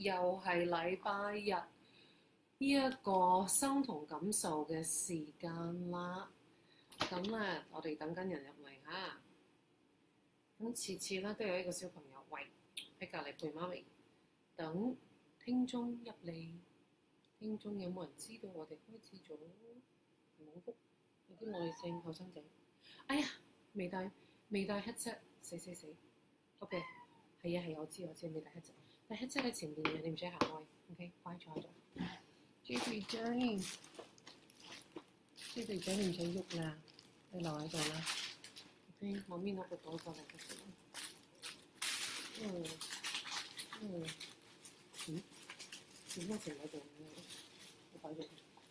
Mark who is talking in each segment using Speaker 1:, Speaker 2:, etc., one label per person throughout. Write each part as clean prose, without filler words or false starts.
Speaker 1: 又係禮拜日呢一個生同感受嘅時間啦。咁咧，我哋等緊人入嚟嚇。咁次次咧都有一個小朋友喂喺隔離陪媽咪，等聽眾入嚟。聽眾有冇人知道我哋開始咗？冇福有啲耐性後生仔。哎呀，未帶 headset， 死。OK， 係啊，我知未帶 headset， 但 headset 喺前邊嘅，你唔使行開。OK， 快坐喺度。J 仔，你唔使喐啦，你留喺度啦。OK， 我搣攞個袋過嚟得嘅。點解成喺度？我擺咗。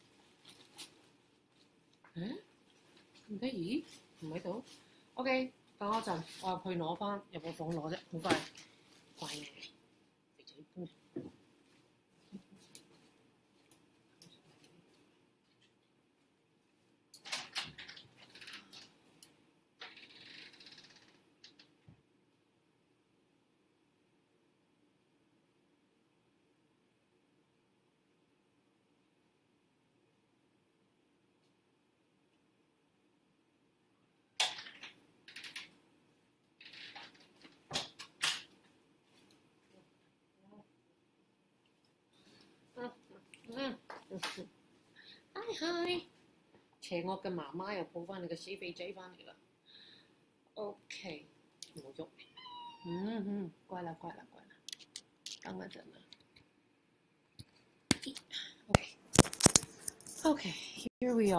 Speaker 1: 唔得意？唔喺度 ？OK， 等我一陣，我入去攞翻，入個房攞啫，好快。乖嘅，肥仔跟住。Hi， 邪惡嘅媽媽又抱翻你個死肥仔翻嚟啦。OK， 冇喐。乖啦。等一陣啦。Okay，here we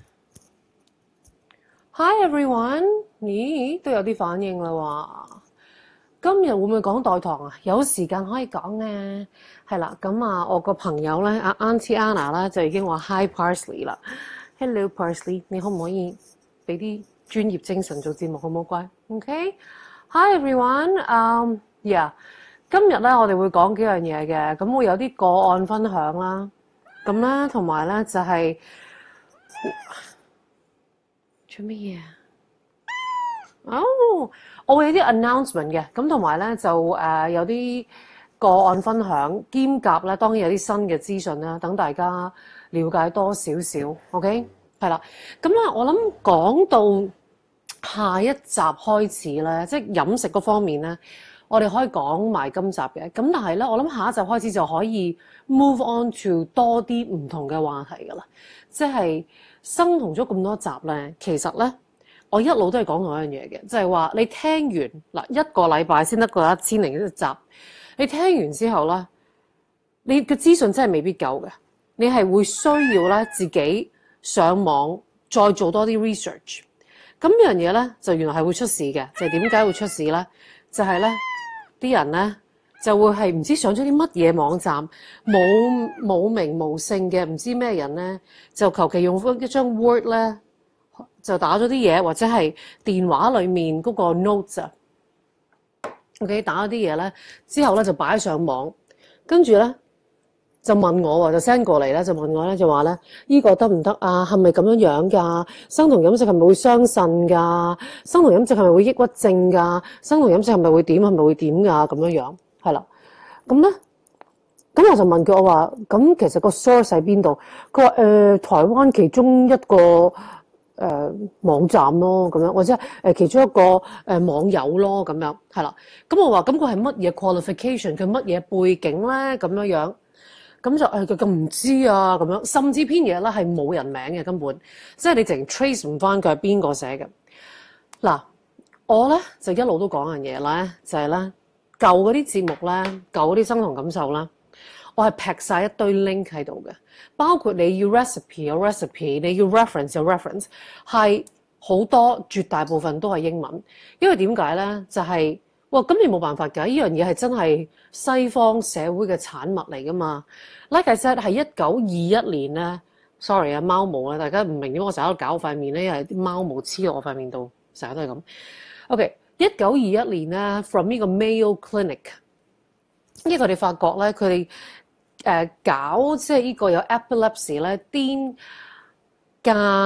Speaker 1: are。Hi everyone， 咦，都有啲反應啦喎。今日會唔會講代堂啊？有時間可以講嘅，係啦。咁啊，我個朋友咧，阿 Auntie Anna 啦，就已經話 Hi Parsley 啦。Hello Parsley， 你可唔可以俾啲專業精神做節目好唔好乖 ？OK，Hi everyone，yeah， 今日咧我哋會講幾樣嘢嘅，咁會有啲個案分享啦，咁咧同埋咧就係做乜嘢啊？我會有啲 announcement 嘅，咁同埋咧就有啲個案分享，兼夾咧當然有啲新嘅資訊啦，等大家了解多少少 ，OK， 係啦。咁咧我諗講到下一集開始咧，即係飲食嗰方面咧，我哋可以講埋今集嘅。咁但係咧，我諗下一集開始就可以 move on to 多啲唔同嘅話題㗎啦。即係生同咗咁多集咧，其實咧。我一路都係講同一樣嘢嘅，就係話你聽完嗱一個禮拜先得個1000零一集，你聽完之後咧，你嘅資訊真係未必夠嘅，你係會需要咧自己上網再做多啲 research。咁呢樣嘢咧就原來係會出事嘅，就係點解會出事咧？就係咧啲人咧就會係唔知上咗啲乜嘢網站，冇名無姓嘅唔知咩人咧，就求其用一張 Word 咧。就打咗啲嘢，或者係電話裏面嗰個 notes 啊 ，OK 打咗啲嘢咧，之後咧就擺上網，跟住咧就問我喎，就 send 過嚟咧，就問我咧就話咧，依個得唔得啊？係咪咁樣樣㗎？生酮飲食係咪會傷腎㗎？生酮飲食係咪會抑鬱症㗎？生酮飲食係咪會點？係咪會點㗎？咁樣樣係啦，咁咧。咁我就問佢，我話咁其實個 source 喺邊度？佢話台灣其中一個網站咯，咁樣或者其中一個網友咯，咁樣係啦。咁我話咁佢係乜嘢 qualification？佢乜嘢背景咧？咁樣樣咁就佢咁唔知啊，咁樣甚至篇嘢咧係冇人名嘅根本，即係你淨 trace 唔翻佢係邊個寫嘅。嗱，我咧就一路都講樣嘢咧，就係咧舊嗰啲節目咧，舊嗰啲生酮感受啦。我係劈晒一堆 link 喺度嘅，包括你要 recipe 有 recipe， 你要 reference 有 reference， 係好多絕大部分都係英文。因為點解咧？就係咁你冇辦法㗎，呢樣嘢係真係西方社會嘅產物嚟㗎嘛。Like I said 係1921年咧 ，sorry 啊貓毛啊，大家唔明點解我成日喺度搞塊面咧，因為啲貓毛黐落我塊面度，成日都係咁。OK，1921年咧 ，from 呢個 Mayo Clinic， 因為佢哋發覺咧，佢哋搞即係呢個有 epilepsy 咧，癲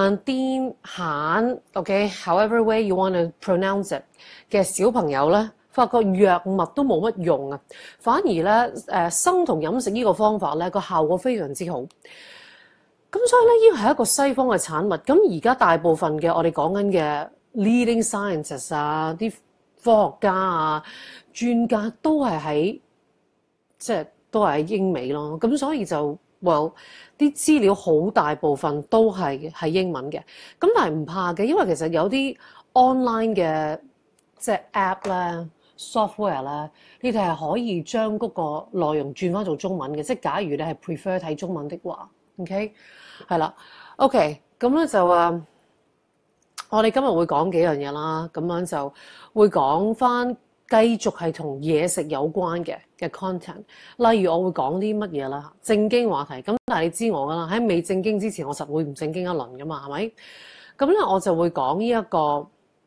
Speaker 1: 癇，however way you want to pronounce it 嘅小朋友咧， 發覺藥物都冇乜用啊，反而咧生酮飲食呢個方法咧個效果非常之好。咁所以咧，呢個係一個西方嘅產物。咁而家大部分嘅我哋講緊嘅 leading scientists 啊，啲科學家啊、專家都係喺都係喺英美咯。咁所以就啲資料好大部分都係英文嘅。咁但係唔怕嘅，因為其實有啲 online 嘅app 咧、software 咧，你哋係可以將嗰個內容轉翻做中文嘅。即係假如你係 prefer 睇中文的話。OK， 係啦 ，OK， 咁咧就我哋今日會講幾樣嘢啦，咁樣就會講翻繼續係同嘢食有關嘅 content， 例如我會講啲乜嘢啦，正經話題，咁但係你知我噶啦，喺未正經之前，我實會唔正經一輪噶嘛，係咪？咁咧我就會講呢一個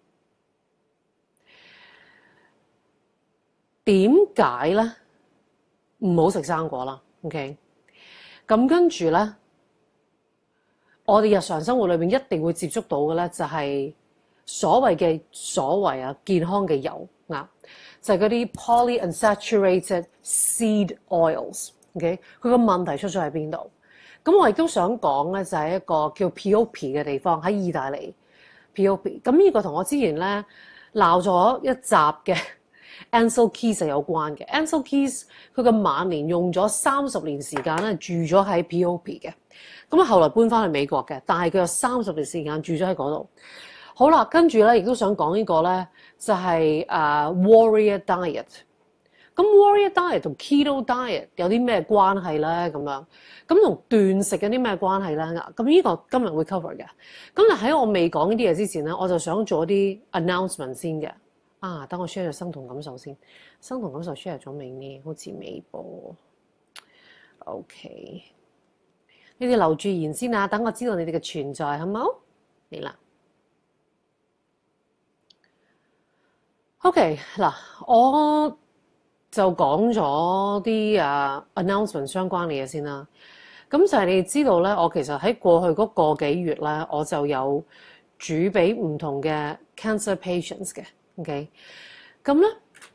Speaker 1: 點解咧唔好食生果啦 ，OK， 咁跟住咧。我哋日常生活裏面一定會接觸到嘅咧，就係所謂健康嘅油啊，就係嗰啲 polyunsaturated seed oils。OK， 佢個問題出咗喺邊度？咁我亦都想講咧，就係一個叫 P.O.P 嘅地方喺意大利 P.O.P。咁呢個同我之前咧鬧咗一集嘅 Ancel Keys 係有關嘅。Ancel Keys 佢嘅晚年用咗30年時間咧住咗喺 P.O.P 嘅。咁後來搬翻去美國嘅，但係佢有30年時間住咗喺嗰度。好啦，跟住咧亦都想講呢個咧，就係Warrior Diet。咁 Warrior Diet 同 Keto Diet 有啲咩關係咧？咁樣咁同斷食有啲咩關係咧？咁呢個今日會 cover 嘅。咁但喺我未講呢啲嘢之前咧，我就想做啲 announcement 先嘅。等我 share 咗生酮感受先。生酮感受 share 咗未呢？好似未噃。OK。你哋留住言先啊，等我知道你哋嘅存在，好冇？嚟啦。OK， 嗱，我就講咗啲announcement 相關嘅嘢先啦。咁就係你哋知道咧，我其實喺過去嗰個幾月咧，我就有煮俾唔同嘅 cancer patients 嘅。OK， 咁咧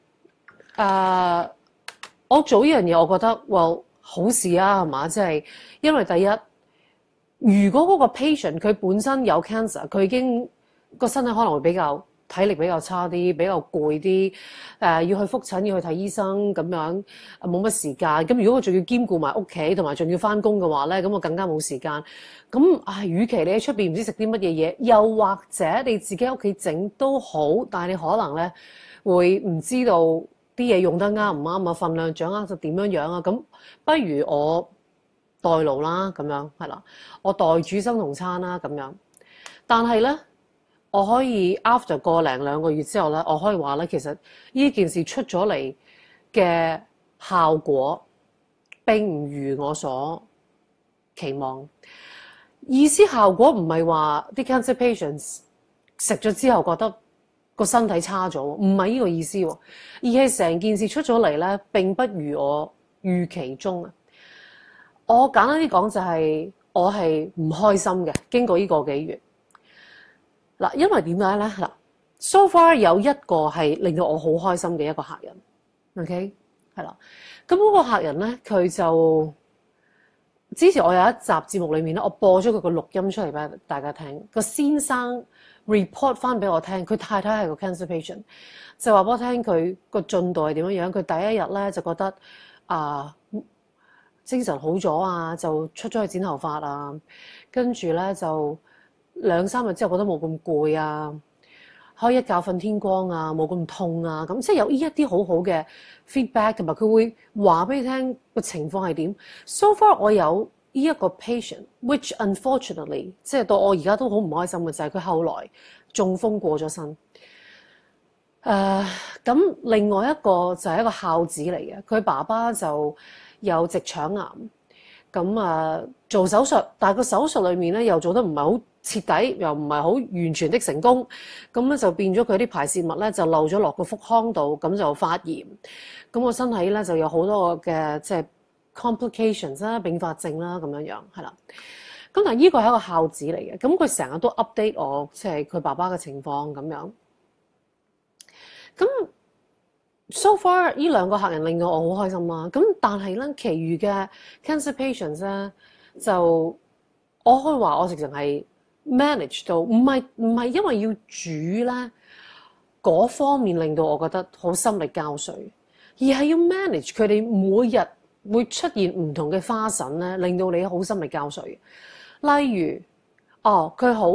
Speaker 1: 我做呢樣嘢，我覺得好事啊，係嘛？即係因為第一，如果嗰個 patient 佢本身有 cancer， 佢已經個身體可能會比較體力比較差啲，比較攰啲，要去覆診，要去睇醫生咁樣，冇乜時間。咁如果我仲要兼顧埋屋企，同埋仲要翻工嘅話咧，咁我更加冇時間。咁與其你喺出邊唔知食啲乜嘢嘢，又或者你自己喺屋企整都好，但係你可能咧會唔知道啲嘢用得啱唔啱啊，份量掌握就點樣啊？咁不如我代勞啦，咁樣係啦，我代煮生酮餐啦，咁樣。但係咧，我可以 after 個零2個月之後咧，我可以話咧，其實呢件事出咗嚟嘅效果並唔如我所期望。意思效果唔係話啲 cancer patients 食咗之後覺得個身體差咗，唔係呢個意思喎，而係成件事出咗嚟咧，並不如我預期中啊。我簡單啲講就係我係唔開心嘅，經過呢個幾月嗱，因為點解咧嗱 ？So far 有一個係令到我好開心嘅一個客人 ，OK 係啦。咁嗰個客人咧，佢就之前我有一集節目裏面咧，我播咗佢個錄音出嚟俾大家聽。個先生 report 翻俾我聽，佢太太係個 cancer patient， 就話俾我聽佢個進度係點樣樣。佢第一日咧就覺得精神好咗啊，就出咗去剪頭髮啊，跟住咧就2、3日之後覺得冇咁攰啊，可以一覺瞓天光啊，冇咁痛啊，咁即係有呢一啲好好嘅 feedback， 同埋佢會話俾你聽個情況係點。So far 我有呢一個 patient，which unfortunately 即係到我而家都好唔開心嘅就係佢後來中風過咗身。咁另外一個就係一個孝子嚟嘅，佢爸爸就有直腸癌，咁做手術，但係個手術裏面咧又做得唔係好徹底，又唔係好完全的成功，咁咧就變咗佢啲排泄物咧就漏咗落個腹腔度，咁就發炎，咁個身體咧就有好多嘅即係 complications 啦、併發症啦咁樣樣，係啦。咁但係呢個係一個孝子嚟嘅，咁佢成日都 update 我，即係佢爸爸嘅情況咁樣。咁 So far 呢兩個客人令到我好開心啦。咁但係咧，其餘嘅 cancer patients 咧，就我可以話我直情係 manage 到，唔係因為要煮咧嗰方面令到我覺得好心力交瘁，而係要 manage 佢哋每日會出現唔同嘅花神咧，令到你好心力交瘁。例如，佢好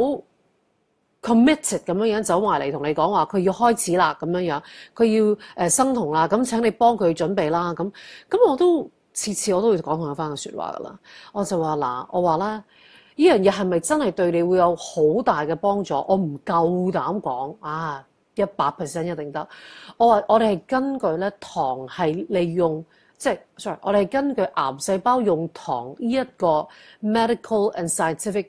Speaker 1: committed 咁樣走埋嚟同你講話，佢要開始啦咁樣，佢要生酮啦，咁請你幫佢準備啦。咁我都次次我都會講同一番嘅説話噶啦。我就話嗱，我話啦，呢樣嘢係咪真係對你會有好大嘅幫助？我唔夠膽講100% 一定得。我話我哋係根據咧糖係利用。sorry， 我哋係根據癌細胞用糖呢一個 medical and scientific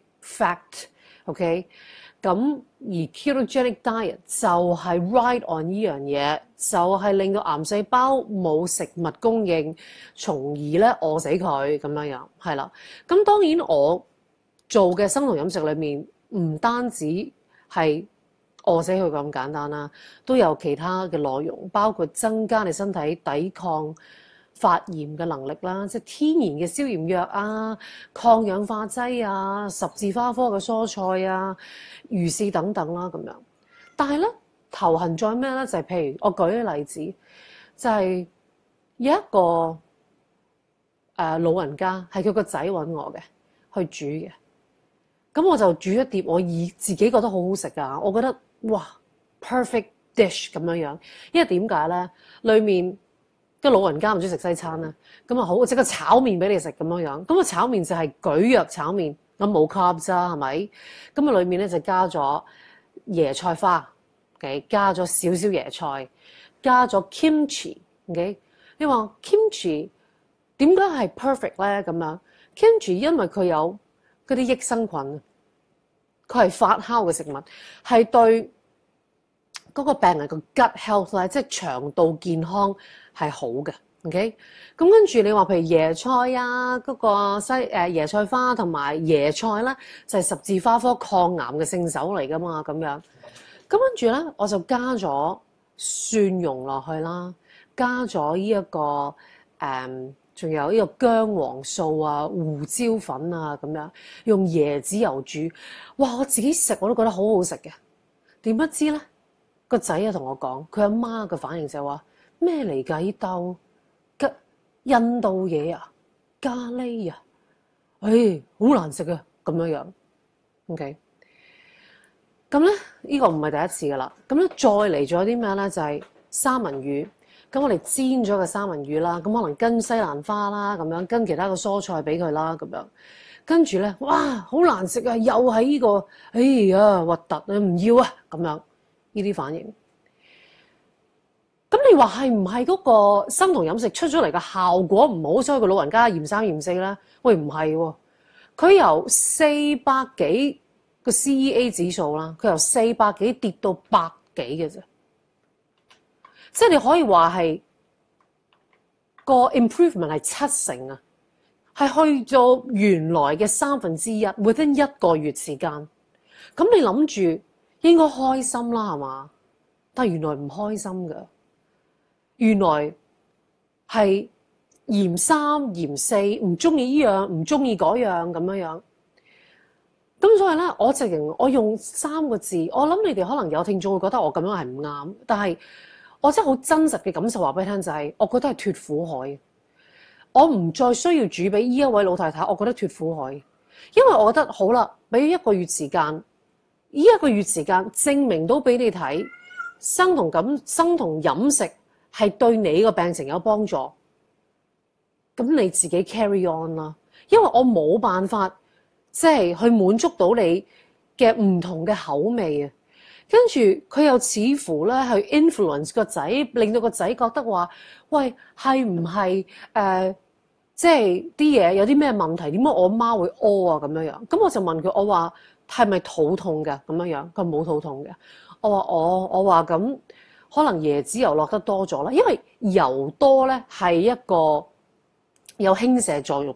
Speaker 1: fact，OK？咁而 ketogenic diet 就係 right on 呢樣嘢，就係令到癌細胞冇食物供應，從而咧餓死佢咁樣，係啦。咁當然我做嘅生酮飲食裏面唔單止係餓死佢咁簡單啦，都有其他嘅內容，包括增加你身體抵抗發炎嘅能力啦，即係天然嘅消炎藥啊、抗氧化劑啊、十字花科嘅蔬菜啊、魚翅等等啦咁樣。但係咧頭痕在咩咧？就係譬如我舉個例子，就係有一個老人家係佢個仔揾我嘅去煮嘅，咁我就煮一碟我自己覺得好好食㗎，我覺得哇 perfect dish 咁樣，因為點解咧？裡面個老人家唔中意食西餐啦，咁啊好，即刻炒麵俾你食咁樣。咁個炒麵就係蒟蒻炒麵，咁冇 carbs 咋係咪？咁啊裏面咧就加咗椰菜花 ，OK， 加咗少少椰菜，加咗 kimchi，OK。你話 kimchi 點解係 perfect 咧？咁樣 kimchi 因為佢有嗰啲益生菌，佢係發酵嘅食物，係對嗰個病人個 gut health 咧，即係腸道健康係好嘅 ，OK？咁跟住你話譬如椰菜啊，嗰個椰菜花同埋椰菜咧，就係十字花科抗癌嘅聖手嚟噶嘛，咁樣。咁跟住咧，我就加咗蒜蓉落去啦，加咗呢一個仲有呢個薑黃素啊、胡椒粉啊咁樣，用椰子油煮。哇！我自己食我都覺得好好食嘅。點不知咧？個仔啊同我講，佢阿媽嘅反應就係話咩嚟㗎？呢兜印度嘢啊，咖喱啊，好難食啊咁樣。OK， 咁咧呢個唔係第一次㗎啦。咁咧再嚟咗啲咩咧？就係三文魚。咁我哋煎咗嘅三文魚啦，咁可能跟西蘭花啦，咁樣跟其他嘅蔬菜俾佢啦，咁樣跟住咧，哇，好難食啊！又係呢個，哎呀，核突啊，唔要啊，咁樣。呢啲反應，咁你話係唔係嗰個生酮飲食出咗嚟嘅效果唔好，所以個老人家嫌三嫌四咧？喂，唔係喎，佢由400幾個 CEA 指數啦，佢由400幾跌到100幾嘅啫，即係你可以話係個 improvement 係7成啊，係去咗原來嘅1/3 within 1個月時間。咁你諗住應該開心啦，係嘛？但係原來唔開心㗎，原來係嫌3嫌4，唔中意呢樣，唔中意嗰樣咁樣。咁所以咧，我用3個字，我諗你哋可能有聽眾會覺得我咁樣係唔啱，但係我真係好真實嘅感受話俾你聽，就係我覺得係脫苦海。我唔再需要煮俾呢一位老太太，我覺得脫苦海，因為我覺得好啦，俾1個月時間。呢1個月時間證明到俾你睇，生酮飲食係對你個病情有幫助。咁你自己 carry on 啦，因為我冇辦法即係去滿足到你嘅唔同嘅口味啊。跟住佢又似乎咧去 influence 個仔，令到個仔覺得話：喂，係唔係即係啲嘢有啲咩問題？點解我媽會屙啊咁樣？咁我就問佢，我話：係咪肚痛嘅咁樣？佢冇肚痛嘅。我話咁可能椰子油落得多咗啦，因為油多咧係一個有輕瀉作用嘅。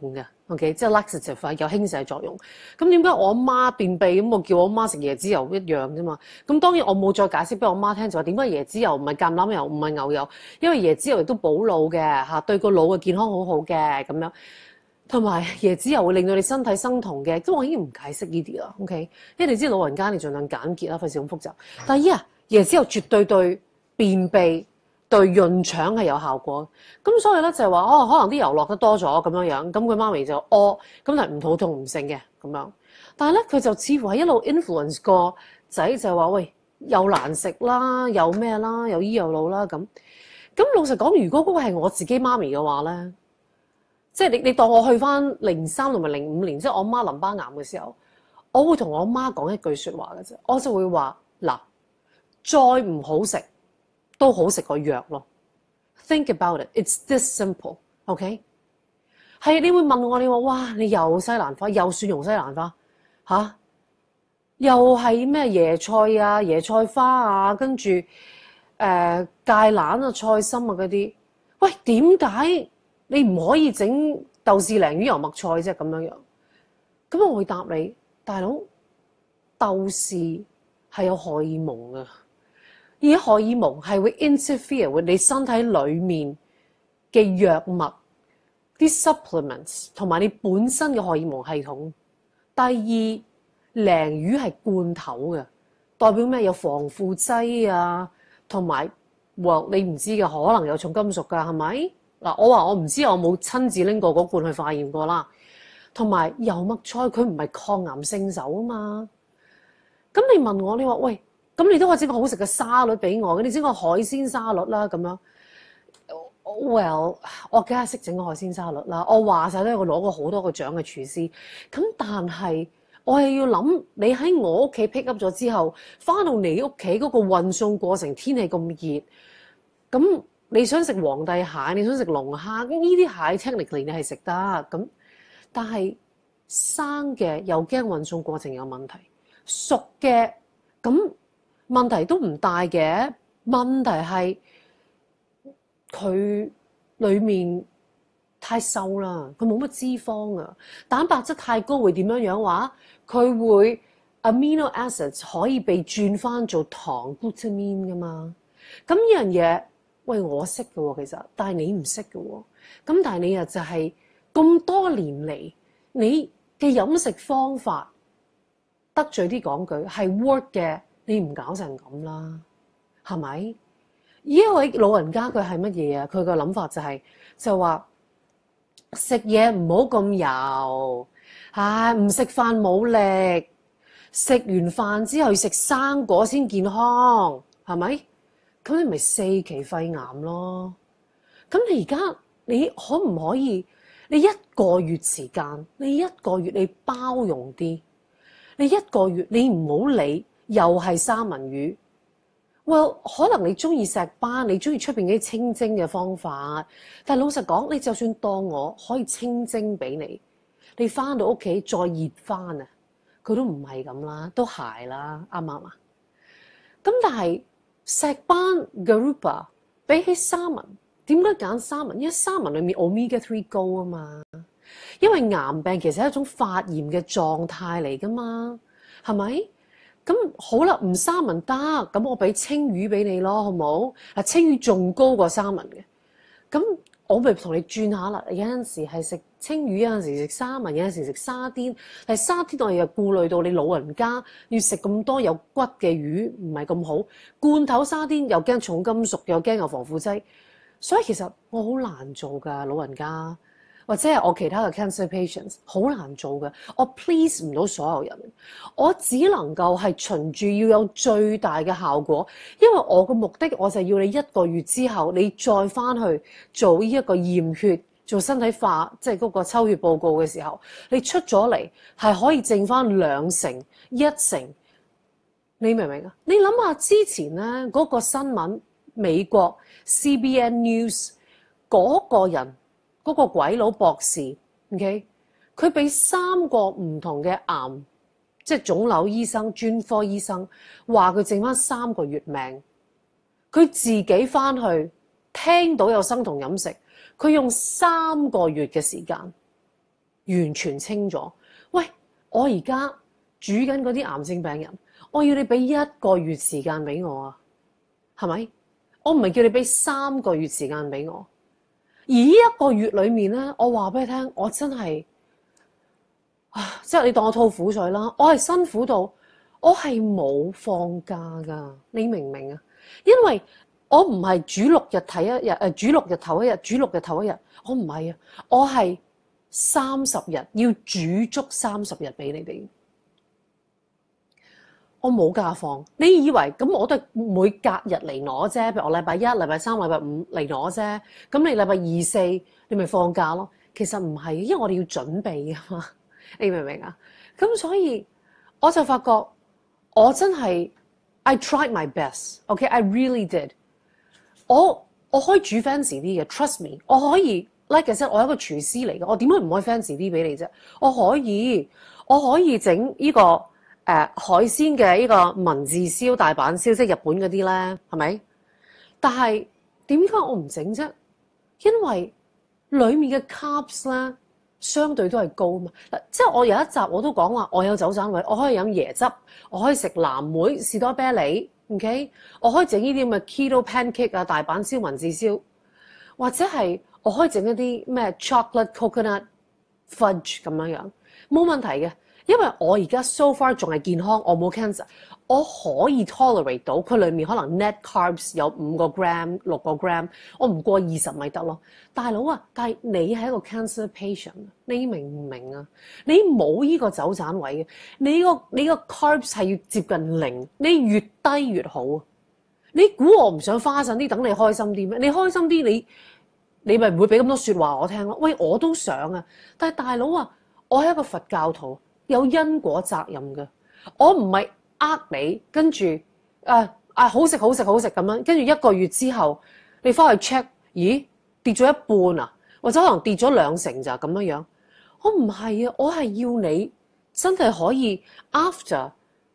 Speaker 1: OK， 即係 laxative 啊，有輕瀉作用。咁點解我阿媽便秘咁？我叫我阿媽食椰子油一樣啫嘛。咁當然我冇再解釋俾我媽聽，就話點解椰子油唔係橄欖油，唔係牛油，因為椰子油亦都補腦嘅嚇，對個腦嘅健康好好嘅咁樣。同埋椰子油會令到你身體生酮嘅，咁我已經唔解釋呢啲啦。OK， 因為你知老人家你盡量簡潔啦，費事咁複雜。但係椰子油絕對對便秘、對潤腸係有效果。咁所以咧就係話可能啲油落得多咗咁樣，咁佢媽咪就咁但係唔肚痛唔性嘅咁樣。但係咧佢就似乎係一路 influence 個仔就係話喂，又難食啦，又咩啦，又醫又老啦咁。咁老實講，如果嗰個係我自己媽咪嘅話咧，即係你當我去翻03同埋05年，即係我媽淋巴癌嘅時候，我會同我媽講一句説話嘅啫，我就會話嗱，再唔好食都好食個藥咯。Think about it, it's this simple, OK？ 係你會問我，你話哇，你又西蘭花，又蒜蓉西蘭花嚇，又係咩椰菜啊、椰菜花啊，跟住芥蘭啊、菜心啊嗰啲，喂點解？你唔可以整豆豉鯪魚油麥菜啫咁樣。咁我會答你，大佬，豆豉係有荷爾蒙嘅，而荷爾蒙係會 interfere with 你身體裡面嘅藥物、啲 supplements 同埋你本身嘅荷爾蒙系統。第二，鯪魚係罐頭嘅，代表咩？有防腐劑啊，同埋你唔知嘅可能有重金屬㗎，係咪？嗱，我話我唔知，我冇親自拎過嗰罐去化驗過啦。同埋油麥菜佢唔係抗癌聖手啊嘛。咁你問我，你話喂，咁你都可以整個好食嘅沙律俾我，你整個海鮮沙律啦咁樣。Well， 我梗係識整個海鮮沙律啦。我話晒都係我攞過好多個獎嘅廚師。咁但係我係要諗，你喺我屋企 pick up 咗之後，翻到你屋企嗰個運送過程，天氣咁熱，咁。你想食皇帝蟹，你想食龍蝦，咁呢啲蟹 technically 你係食得咁，但係生嘅又驚運送過程有問題，熟嘅咁問題都唔大嘅。問題係佢裡面太瘦啦，佢冇乜脂肪啊，蛋白質太高會點樣話？佢會 amino acids 可以被轉翻做糖 glutamine 噶嘛？咁呢樣嘢。喂，我識嘅喎，其實，但係你唔識嘅喎。咁但係你又就係咁多年嚟，你嘅飲食方法得罪啲講句係 work 嘅，你唔搞成咁啦，係咪？呢一位老人家佢係乜嘢啊？佢個諗法就係就話食嘢唔好咁油，唔食飯冇力，食完飯之後要食生果先健康，係咪？咁你咪4期肺癌咯。咁你而家你可唔可以？你1個月時間，你1個月你包容啲，你1個月你唔好理，又係三文魚。Well， 可能你中意石斑，你中意出邊啲清蒸嘅方法，但係老實講，你就算當我可以清蒸俾你，你翻到屋企再熱翻啊，佢都唔係咁啦，都係啦，啱唔啱啊？咁但係。石斑 Garoupa 比起三文，點解揀三文？因為三文裡面 Omega 3高啊嘛。因為癌病其實係一種發炎嘅狀態嚟噶嘛，係咪？咁好啦，唔三文得，咁我俾青魚俾你咯，好冇？嗱，青魚仲高過三文嘅，咁我咪同你轉下啦。有陣時係食青魚，有陣時食三文，有陣時食沙甸。但係沙甸我又顧慮到你老人家要食咁多有骨嘅魚唔係咁好，罐頭沙甸又驚重金屬，又驚有防腐劑，所以其實我好難做㗎，老人家或者係我其他嘅 cancer patients 好難做嘅，我 please 唔到所有人，我只能夠係循住要有最大嘅效果，因為我嘅目的我就要你1個月之後你再翻去做呢一個驗血。做身體化，即係嗰個抽血報告嘅時候，你出咗嚟係可以剩翻2成、1成，你明唔明啊？你諗下之前咧嗰個新聞，美國 CBN News 嗰個人嗰個鬼佬博士 ，OK， 佢俾3個唔同嘅癌，即係腫瘤醫生、專科醫生話佢剩翻3個月命，佢自己翻去聽到有生酮飲食。佢用3個月嘅時間完全清咗。喂，我而家煮緊嗰啲癌症病人，我要你俾1個月時間俾我啊，係咪？我唔係叫你俾3個月時間俾我，而呢1個月裏面咧，我話俾你聽，我真係即係你當我吐苦水啦，我係辛苦到我係冇放假㗎，你明唔明啊？因為我唔係煮6日睇一日，煮6日頭一日，煮6日頭一日，我唔係啊，我係30日要煮足30日俾你哋。我冇假放，你以為咁我都係每隔日嚟攞啫？譬如我禮拜1、禮拜3、禮拜5嚟攞啫。咁你禮拜2、4你咪放假咯。其實唔係，因為我哋要準備啊嘛。你明唔明啊？咁所以我就發覺我真係 I tried my best，OK，I really did。我可以煮 fancy 啲嘅 ，trust me。我可以 like I said，我係一個廚師嚟嘅，我點解唔可以 fancy 啲俾你啫？我可以整呢個。海鮮嘅呢個文字燒、大阪燒，即係日本嗰啲咧，係咪？但係點解我唔整啫？因為裡面嘅 carbs 咧，相對都係高嘛。即係我有一集我都講話，我有走盞位，我可以飲椰汁，我可以食藍莓、士多啤梨 ，OK？ 我可以整呢啲咁嘅 keto pancake 啊、大阪燒、文字燒，或者係我可以整一啲咩 chocolate coconut fudge 咁樣樣，冇問題嘅。因為我而家 so far 仲係健康，我冇 cancer， 我可以 tolerate 到佢裡面可能 net carbs 有5個 gram、6個 gram， 我唔過20咪得咯。大佬啊，但係你係一個 cancer patient， 你明唔明啊？你冇呢個走盞位嘅，你個 carbs 係要接近0，你越低越好。你估我唔想花陣啲等你開心啲咩？你開心啲你咪唔會俾咁多説話我聽咯。喂，我都想啊，但係大佬啊，我係一個佛教徒。有因果責任嘅，我唔係你，跟住好食咁樣，跟住1個月之後你翻去 check， 咦跌咗一半啊，或者可能跌咗2成咋咁樣樣。我唔係啊，我係要你真係可以 after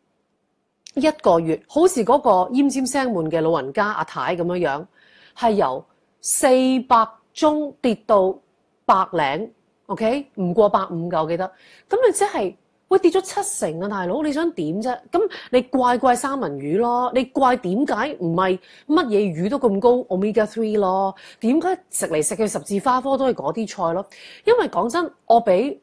Speaker 1: 1個月，好似嗰個奄尖聲悶嘅老人家阿太咁樣樣，係由400宗跌到100零 ，OK 唔過150㗎，我記得。咁你即係。喂，跌咗7成啊，大佬，你想點啫？咁你怪三文魚咯，你怪點解唔係乜嘢魚都咁高 omega 3咯？點解食嚟食去十字花科都係嗰啲菜咯？因為講真，我俾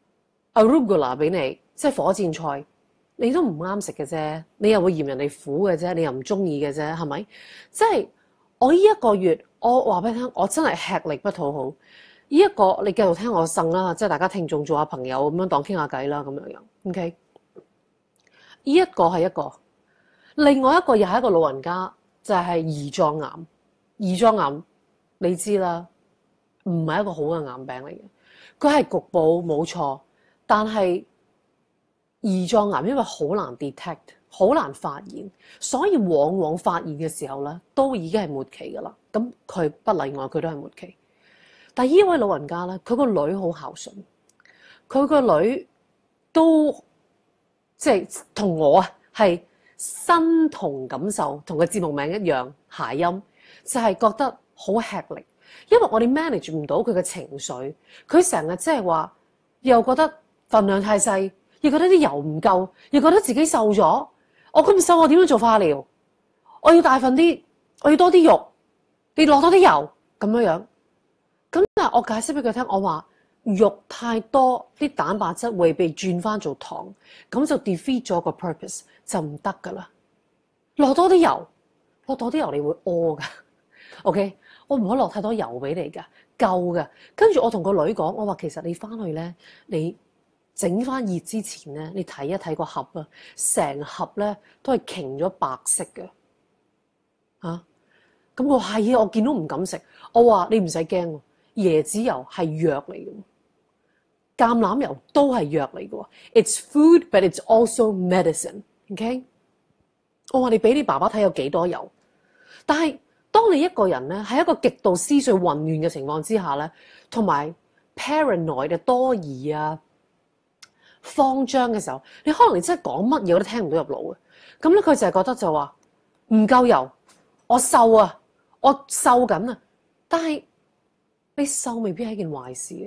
Speaker 1: arugula 俾你，即係火箭菜，你都唔啱食嘅啫，你又會嫌人哋苦嘅啫，你又唔中意嘅啫，係咪？即係我呢1個月，我話俾你聽，我真係吃力不討好。呢一個你繼續聽我呻啦，即係大家聽眾做下朋友咁樣當傾下偈啦，咁樣樣 OK。呢一個係一個，另外一個又係一個老人家，就係胰臟癌。胰臟癌你知啦，唔係一個好嘅癌病嚟嘅，佢係局部冇錯，但係胰臟癌因為好難 detect， 好難發現，所以往往發現嘅時候咧，都已經係末期㗎啦。咁佢不例外，佢都係末期。但係呢位老人家咧，佢個女好孝順，佢個女都即係同我啊係身同感受，同個節目名一樣諧音，就係覺得好吃力，因為我哋 manage 唔到佢嘅情緒，佢成日即係話又覺得份量太細，又覺得啲油唔夠，又覺得自己瘦咗。我咁瘦，我點樣做化療？我要大份啲，我要多啲肉，你落多啲油咁樣樣。咁但係我解釋俾佢聽，我話肉太多，啲蛋白質會被轉翻做糖，咁就 defeat 咗個 purpose， 就唔得噶啦。落多啲油，落多啲油你會屙噶。OK， 我唔可以落太多油俾你噶，夠噶。跟住我同個女講，我話其實你翻去咧，你整翻熱之前咧，你睇一睇個盒啊，成盒咧都係擎咗白色嘅嚇。咁我係啊，我見到唔敢食。我話你唔使驚喎。椰子油係藥嚟嘅，橄欖油都係藥嚟嘅。It's food, but it's also medicine. OK？ 我話你俾你爸爸睇有幾多油，但係當你一個人咧喺一個極度思緒混亂嘅情況之下咧，同埋 paranoid 嘅多疑啊、慌張嘅時候，你可能你真係講乜嘢我都聽唔到入腦嘅。咁咧佢就係覺得就話唔夠油，我瘦啊，我瘦緊啊，但係。你瘦未必係一件壞事嚟嘅，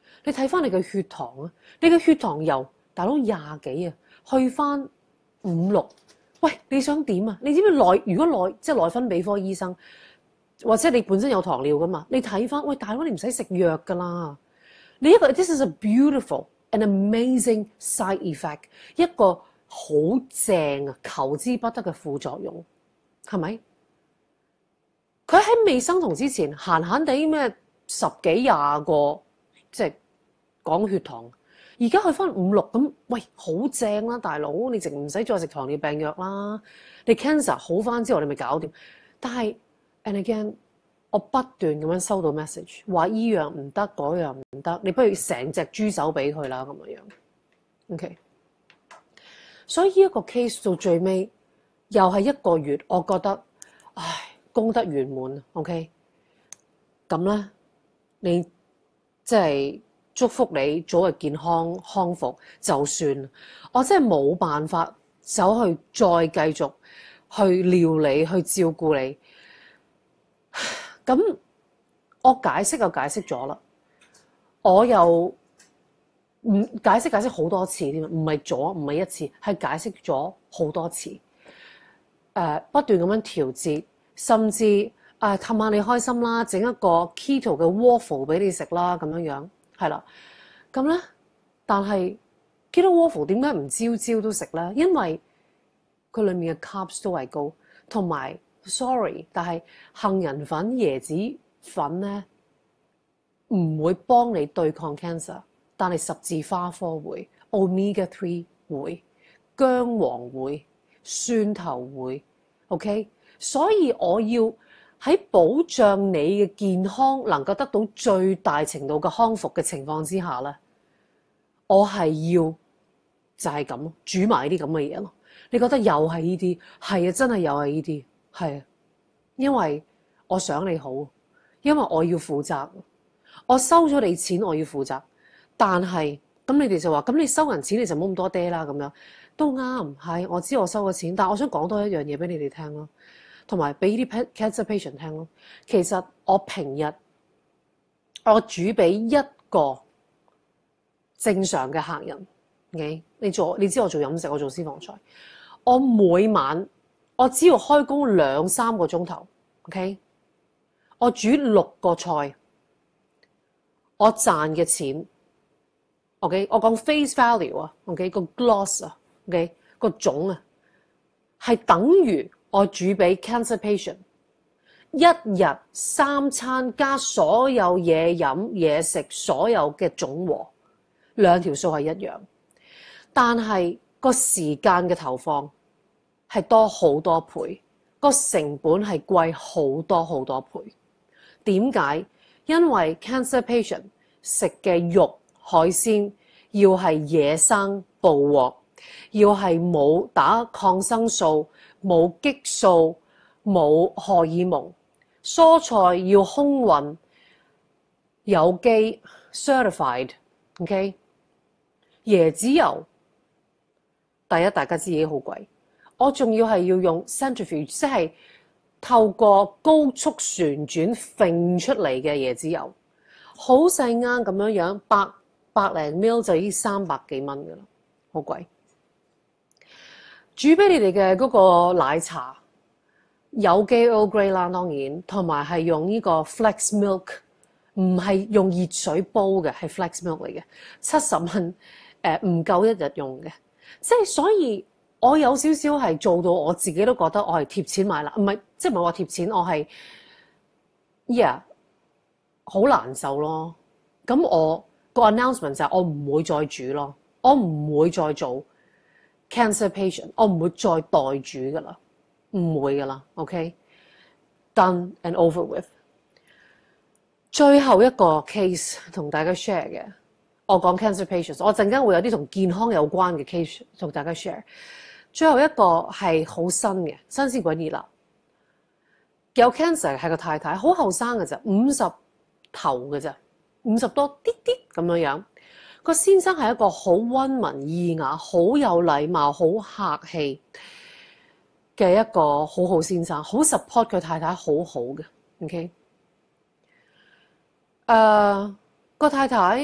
Speaker 1: 你睇翻你嘅血糖啊，你嘅血糖由大佬20幾啊，去翻5、6，喂，你想點啊？你知唔知如果即係內分泌科醫生，或者你本身有糖尿噶嘛？你睇翻，喂，大佬你唔使食藥噶啦，你一個 this is a beautiful and amazing side effect， 一個好正啊，求之不得嘅副作用，係咪？佢喺未生酮之前，閒閒地咩10幾20個，即係講血糖。而家去翻5、6咁，喂，好正啦，大佬，你淨唔使再食糖尿病藥啦。你 cancer 好翻之後，你咪搞掂。但係 and again， 我不斷咁樣收到 message， 話依樣唔得，嗰樣唔得，你不如成隻豬手俾佢啦咁樣。OK， 所以呢一個 case 到最尾又係1個月，我覺得，唉。功德圓滿 ，OK， 咁咧，你即係祝福你早日健康康復就算，我真係冇辦法走去再繼續去料理去照顧你。咁我解釋就解釋咗啦，我又唔解釋好多次添，唔係一次，係解釋咗好多次，不斷咁樣調節。甚至氹下你開心啦，整一個 keto 嘅 waffle 俾你食啦，咁樣係啦。咁咧，但係 keto waffle 點解唔朝朝都食咧？因為佢裡面嘅 carbs 都係高，同埋 sorry， 但係杏仁粉、椰子粉咧唔會幫你對抗 cancer， 但係十字花科會 ，omega 3會，薑黃會，蒜頭會 ，OK。所以我要喺保障你嘅健康能夠得到最大程度嘅康復嘅情況之下咧，我係要就係咁煮埋啲咁嘅嘢咯。你覺得又係呢啲？係啊，真係又係呢啲，係啊，因為我想你好，因為我要負責，我收咗你錢，我要負責。但係咁你哋就話，咁你收人錢你就冇咁多爹啦，咁樣都啱，係我知我收咗錢，但係我想講多一樣嘢俾你哋聽咯。同埋俾啲 cancer patient 聽咯。其實我平日我煮俾一個正常嘅客人 ，OK？ 你知我做飲食，我做私房菜，我每晚我只要開工2、3個鐘頭 ，OK？ 我煮6個菜，我賺嘅錢 ，OK？ 我講 face value 啊 ，OK？ 個 gloss 啊 ，OK？ 個總啊，係等於我煮俾 cancer patient 一日3餐加所有嘢飲嘢食所有嘅總和，2條數係一樣，但係個時間嘅投放係多好多倍，個成本係貴好多好多倍。點解？因為 cancer patient 食嘅肉海鮮要係野生捕獲，要係冇打抗生素，冇激素，冇荷爾蒙，蔬菜要空運，有機 certified，OK？ 椰子油第一大家知已經好貴，我仲要係要用 centrifuge， 即係透過高速旋轉揈出嚟嘅椰子油，好細啱咁樣百零 ml 就已經300幾蚊㗎啦，好貴。煮俾你哋嘅嗰個奶茶有機 Earl Grey 啦，當然，同埋係用呢個 flax milk， 唔係用熱水煲嘅，係 flax milk 嚟嘅，70蚊唔夠一日用嘅，即係所以我有少少係做到我自己都覺得我係貼錢買啦，唔係即係唔係話貼錢，我係好難受咯。咁我個 announcement 就係我唔會再煮咯，我唔會再做 cancer patient， 我唔會再代煮噶啦，唔會噶啦 ，OK？ Done and over with。最後一個 case 同大家 share 嘅，我講 cancer patients， 我陣間會有啲同健康有關嘅 case 同大家 share。最後一個係好新嘅，新鮮滾熱辣，有 cancer 係個太太，好後生嘅咋，50頭嘅咋，50多啲啲咁樣樣。個先生係一個好溫文爾雅、好有禮貌、好客氣嘅一個好好先生，好 support 佢太太，好好嘅。OK， 個太太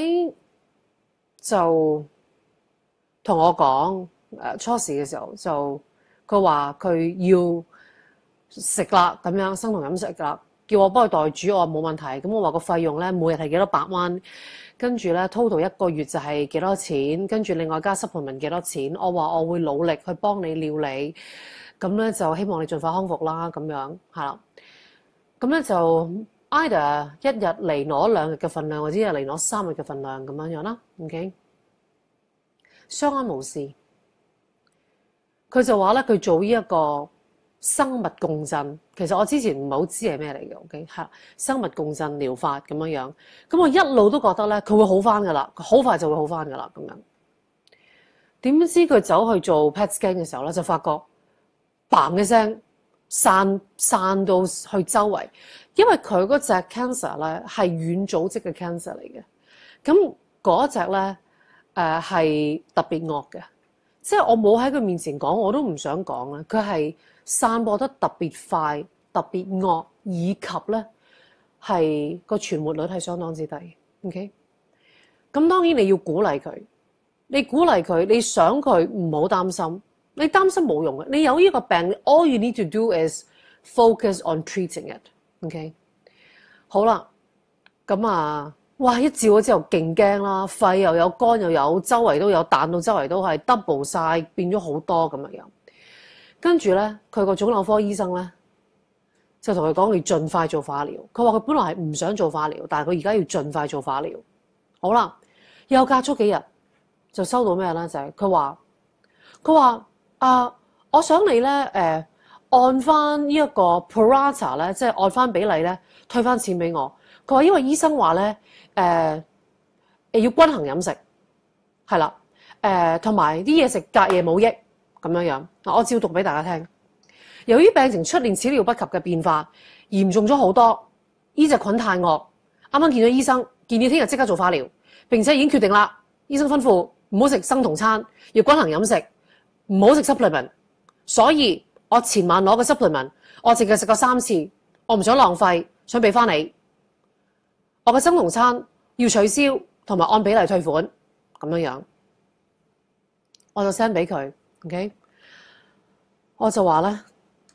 Speaker 1: 就同我講，初時嘅時候就佢話佢要食啦，咁樣生酮飲食啦，叫我幫佢代煮，我話冇問題。咁我話個費用咧每日係幾多百蚊，跟住咧 total 一個月就係幾多錢，跟住另外加 supplement 幾多錢。我話我會努力去幫你料理，咁咧就希望你盡快康復啦，咁樣係啦。咁咧就 either 一日嚟攞2日嘅份量，或者一日嚟攞3日嘅份量咁樣樣啦。OK， 相安無事。佢就話咧，佢做呢一個生物共振，其實我之前唔係好知係咩嚟嘅。OK， 係生物共振療法咁樣樣。咁我一路都覺得咧，佢會好翻噶啦，好快就會好翻噶啦咁樣。點知佢走去做 PET scan 嘅時候咧，就發覺嘭一聲散到去周圍，因為佢嗰隻 cancer 咧係軟組織嘅 cancer 嚟嘅。咁嗰隻咧係特別惡嘅。即係我冇喺佢面前講，我都唔想講啦。佢係散播得特別快、特別惡，以及咧係個存活率係相當之低。OK， 咁當然你要鼓勵佢，你鼓勵佢，你想佢唔好擔心，你擔心冇用嘅。你有呢個病 ，all you need to do is focus on treating it。OK， 好啦，咁啊。哇！一照咗之後勁驚啦，肺又有，肝又有，周圍都有，彈到周圍都係 double 晒，變咗好多咁樣。跟住咧，佢個腫瘤科醫生咧就同佢講要盡快做化療。佢話佢本來係唔想做化療，但係佢而家要盡快做化療。好啦，又隔咗幾日就收到咩咧？就係佢話我想你咧按翻呢一個 prorata 咧，即係按翻比例咧，退翻錢俾我。佢話因為醫生話咧。要均衡飲食，係啦，同埋啲嘢食隔夜冇益咁樣樣。我照讀俾大家聽。由於病情出現始料不及嘅變化，嚴重咗好多，呢隻菌太惡。啱啱見咗醫生，建議聽日即刻做化療，並且已經決定啦。醫生吩咐唔好食生酮餐，要均衡飲食，唔好食 supplement。所以我前晚攞個 supplement，我淨係食過3次，我唔想浪費，想俾翻你。我嘅生酮餐要取消，同埋按比例退款咁樣樣，我就 send 俾佢。OK， 我就話咧，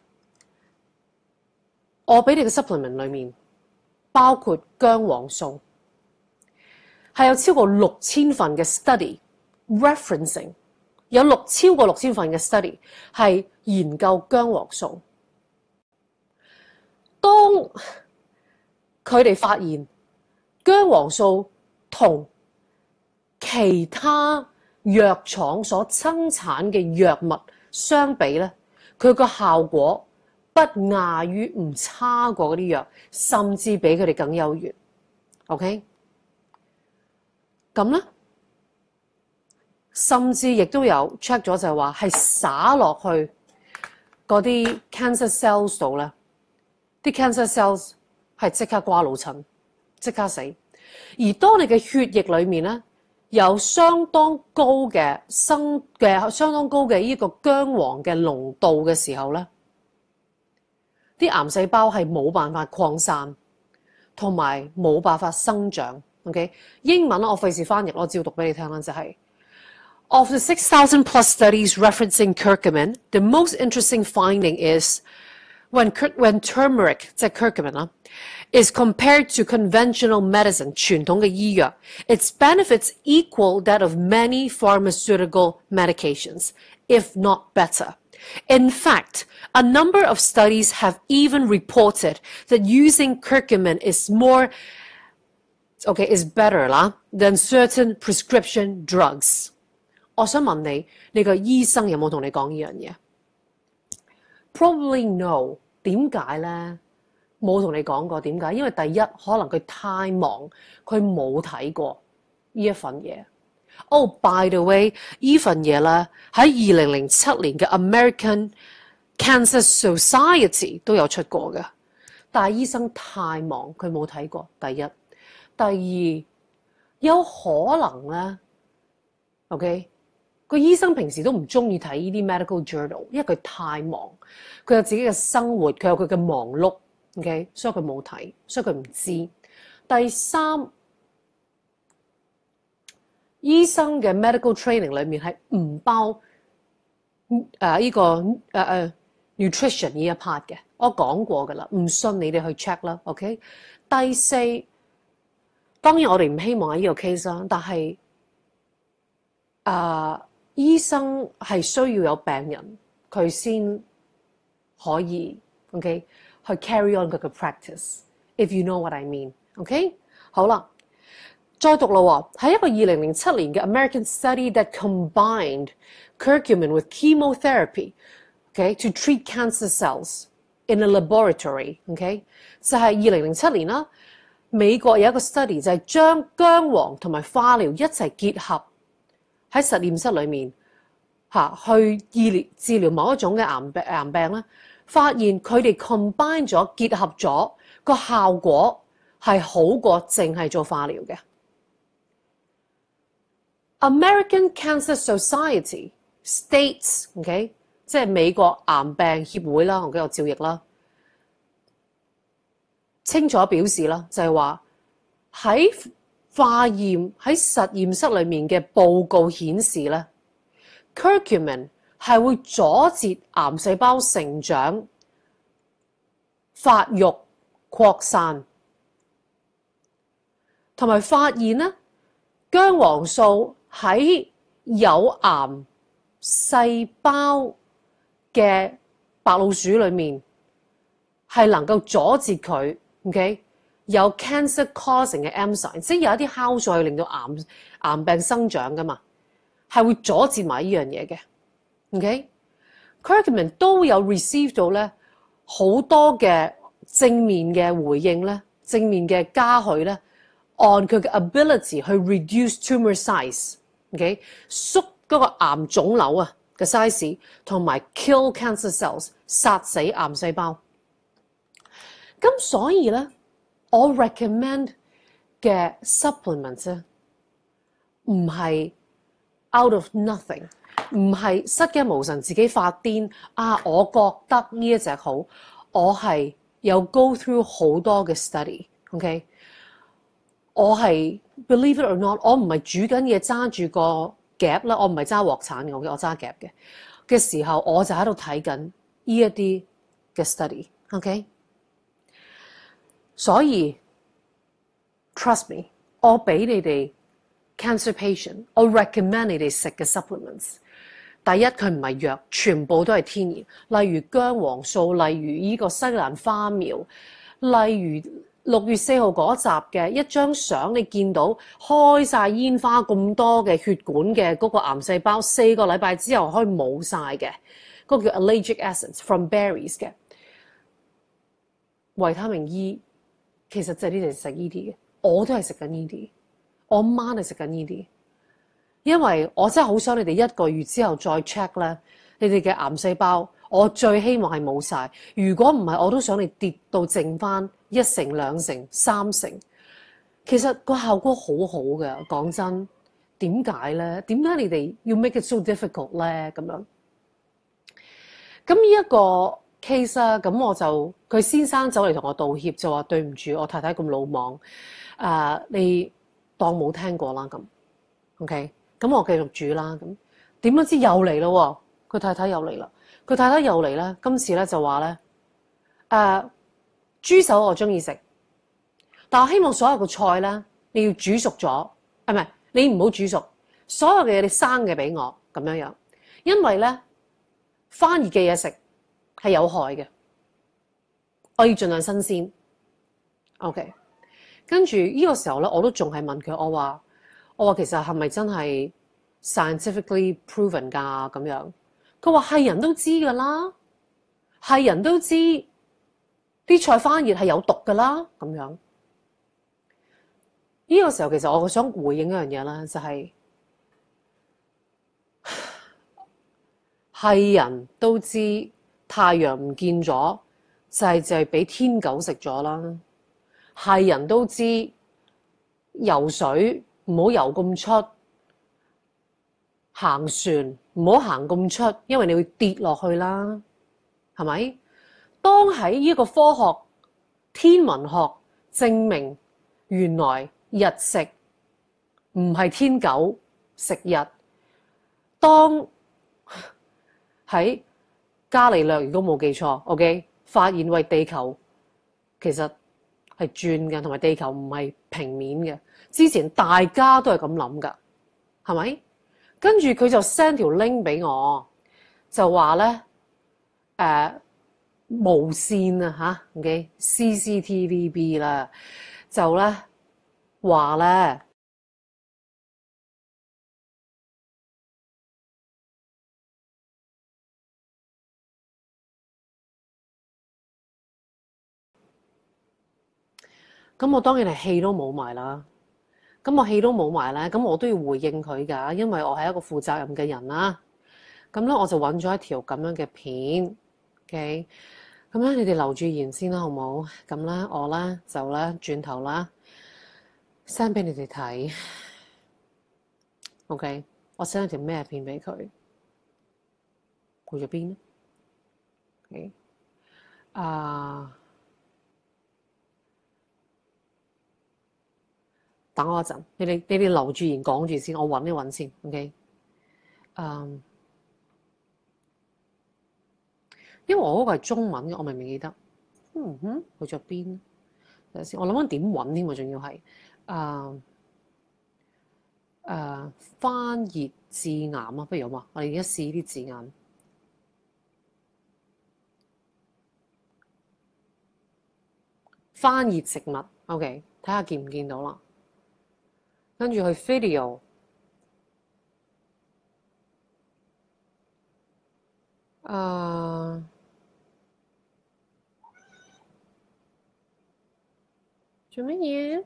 Speaker 1: 我俾你嘅 supplement 裏面包括薑黃素，係有超過6000份嘅 study referencing， 有超過6000份嘅 study 係研究薑黃素。當佢哋發現薑黃素同其他藥廠所生產嘅藥物相比咧，佢個效果不亞於，唔差過嗰啲藥，甚至比佢哋更優越。OK， 咁咧，甚至亦都有 check 咗就係話係灑落去嗰啲 cancer cells 度咧，啲 cancer cells 係即刻瓜老襯。即刻死，而當你嘅血液裏面咧有相當高嘅相當高嘅呢個薑黃嘅濃度嘅時候咧，啲癌細胞係冇辦法擴散，同埋冇辦法生長。OK， 英文我費事翻譯，我照讀俾你聽啦，就係 Of the 6,000 plus studies referencing curcumin, the most interesting finding is when turmeric 即係 curcumin 啦。is compared to conventional medicine 傳統嘅醫藥 its benefits equal that of many pharmaceutical medications, if not better. In fact, a number of studies have even reported that using curcumin is better 啦 than certain prescription drugs. 我想問你，你個醫生有冇同你講呢樣嘢？ Probably no. 點解咧？冇同你講過點解？因為第一可能佢太忙，佢冇睇過呢一份嘢。by the way， 呢份嘢咧喺2007年嘅 American Cancer Society 都有出過嘅，但係醫生太忙，佢冇睇過。第一，第二有可能咧 ，OK， 個醫生平時都唔中意睇呢啲 medical journal， 因為佢太忙，佢有自己嘅生活，佢有佢嘅忙碌。OK， 所以佢冇睇，所以佢唔知。第三， 醫生嘅 medical training 裏面係唔包nutrition 呢一 part 嘅，我講過㗎啦，唔信你哋去 check 啦 ，OK？ 第四，當然我哋唔希望喺呢個 case 啦，但係醫生係需要有病人佢先可以 OK 去 carry on 佢嘅 practice。If you know what I mean，OK？ 好啦，再讀啦喎，係一個2007年嘅 American study that combined curcumin with chemotherapy， okay, to treat cancer cells in a laboratory， okay？ 就係2007年啦，美國有一個 study 就係將薑黃同埋化療一齊結合喺實驗室裏面去治療某一種嘅癌病咧，發現佢哋 combine 咗結合咗個效果係好過淨係做化療嘅。American Cancer Society states，OK， 即係美國癌病協會啦，我照譯啦，清楚表示啦，就係話喺化驗喺實驗室裏面嘅報告顯示咧 ，curcumin 係會阻截癌細胞成長、發育、擴散，同埋發現咧薑黃素喺有癌細胞嘅白老鼠裏面係能夠阻截佢 ，OK？ 有 cancer-causing 嘅 enzyme， 即係有一啲酵素係令到癌病生長噶嘛，係會阻截埋呢樣嘢嘅 ，OK？Curcumin 都有 receive 到咧好多嘅正面嘅回應咧，正面嘅嘉許咧 ，on 佢嘅 ability 去 reduce tumor size，OK？ 縮嗰個癌腫瘤啊嘅 size， 同埋 kill cancer cells， 殺死癌細胞。咁所以咧，我 recommend 嘅 supplements 咧，唔係 out of nothing， 唔係失驚無神自己發癲我覺得呢一隻好，我係有 go through 好多嘅 study，OK？ 我係 believe it or not， 我唔係煮緊嘢揸住個夾啦，我唔係揸鑊鏟嘅，我揸夾嘅時候，我就喺度睇緊呢一啲嘅 study，OK？所以 trust me， 我俾你哋 cancer patient， 我 recommend 你哋食嘅 supplements。第一，佢唔係藥，全部都係天然，例如薑黃素，例如呢個西蘭花苗，例如6月4號嗰集嘅一張相，你見到開晒煙花咁多嘅血管嘅嗰個癌細胞，4個禮拜之後可以冇晒嘅，嗰個叫 allergic acids from berries 嘅維他命 E。其實就係呢啲食呢啲嘅，我都係食緊呢啲，我媽係食緊呢啲，因為我真係好想你哋1個月之後再 check 咧，你哋嘅癌細胞，我最希望係冇晒。如果唔係，我都想你跌到剩翻1成、2成、3成。其實個效果好好嘅，講真，點解咧？點解你哋要 make it so difficult 咧？咁樣，咁呢一個 case 啦，咁我就佢先生走嚟同我道歉，就話對唔住，我太太咁魯莽，你當冇聽過啦咁 ，OK？ 咁我繼續煮啦，咁點不知又嚟咯喎，佢太太又嚟啦，佢太太又嚟咧，今次咧就話咧，豬手我中意食，但我希望所有個菜咧你要煮熟咗，唔係你唔好煮熟，所有嘅嘢你生嘅俾我咁樣樣，因為咧翻熱嘅嘢食係有害嘅，我要盡量新鮮。OK， 跟住呢個時候咧，我都仲係問佢，我話其實係咪真係 scientifically proven 㗎咁樣？佢話係人都知㗎啦，係人都知啲菜翻熱係有毒㗎啦咁樣。呢個時候其實我想回應一樣嘢啦，就係人都知。太陽唔見咗，就係俾天狗食咗啦。係人都知游水唔好游咁出，行船唔好行咁出，因為你會跌落去啦，係咪？當喺呢個科學天文學證明原來日食唔係天狗昔日，當喺伽利略如果冇記錯 ，OK， 發現為地球其實係轉嘅，同埋地球唔係平面嘅。之前大家都係咁諗㗎，係咪？跟住佢就 send 條 link 俾我，就話咧無線啊嚇 ，OK CCTVB 啦，就咧話咧。咁我當然係氣都冇埋啦。咁我氣都冇埋咧，咁我都要回應佢㗎，因為我係一個負責任嘅人啦。咁咧我就揾咗一條咁樣嘅片 ，OK。咁咧你哋留住言先啦，好冇？咁咧我咧就咧轉頭啦 send 俾你哋睇 ，OK。我 send 咗條咩片俾佢？去咗邊？OK。等我一陣，你哋留住言講住先，我揾一揾先 ，OK。因為我嗰個係中文嘅，我明明記得。去咗邊？等陣先，我諗緊點揾添喎，仲要係翻譯字眼啊，不如好嘛？我哋而家試啲字眼。翻譯食物 ，OK， 睇下見唔見到啦。跟住去 video， 做乜嘢？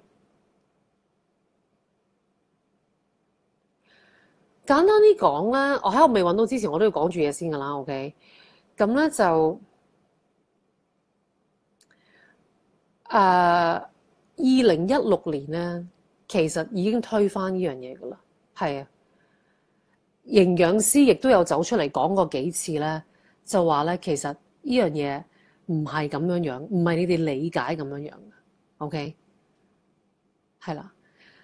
Speaker 1: 簡單啲講咧，我喺我未揾到之前，我都要講住嘢先㗎啦。OK，咁咧就2016年咧，其實已經推翻呢樣嘢㗎啦。係啊，營養師亦都有走出嚟講過幾次咧，就話咧其實呢樣嘢唔係咁樣樣，唔係你哋理解咁樣樣嘅。OK， 係啦，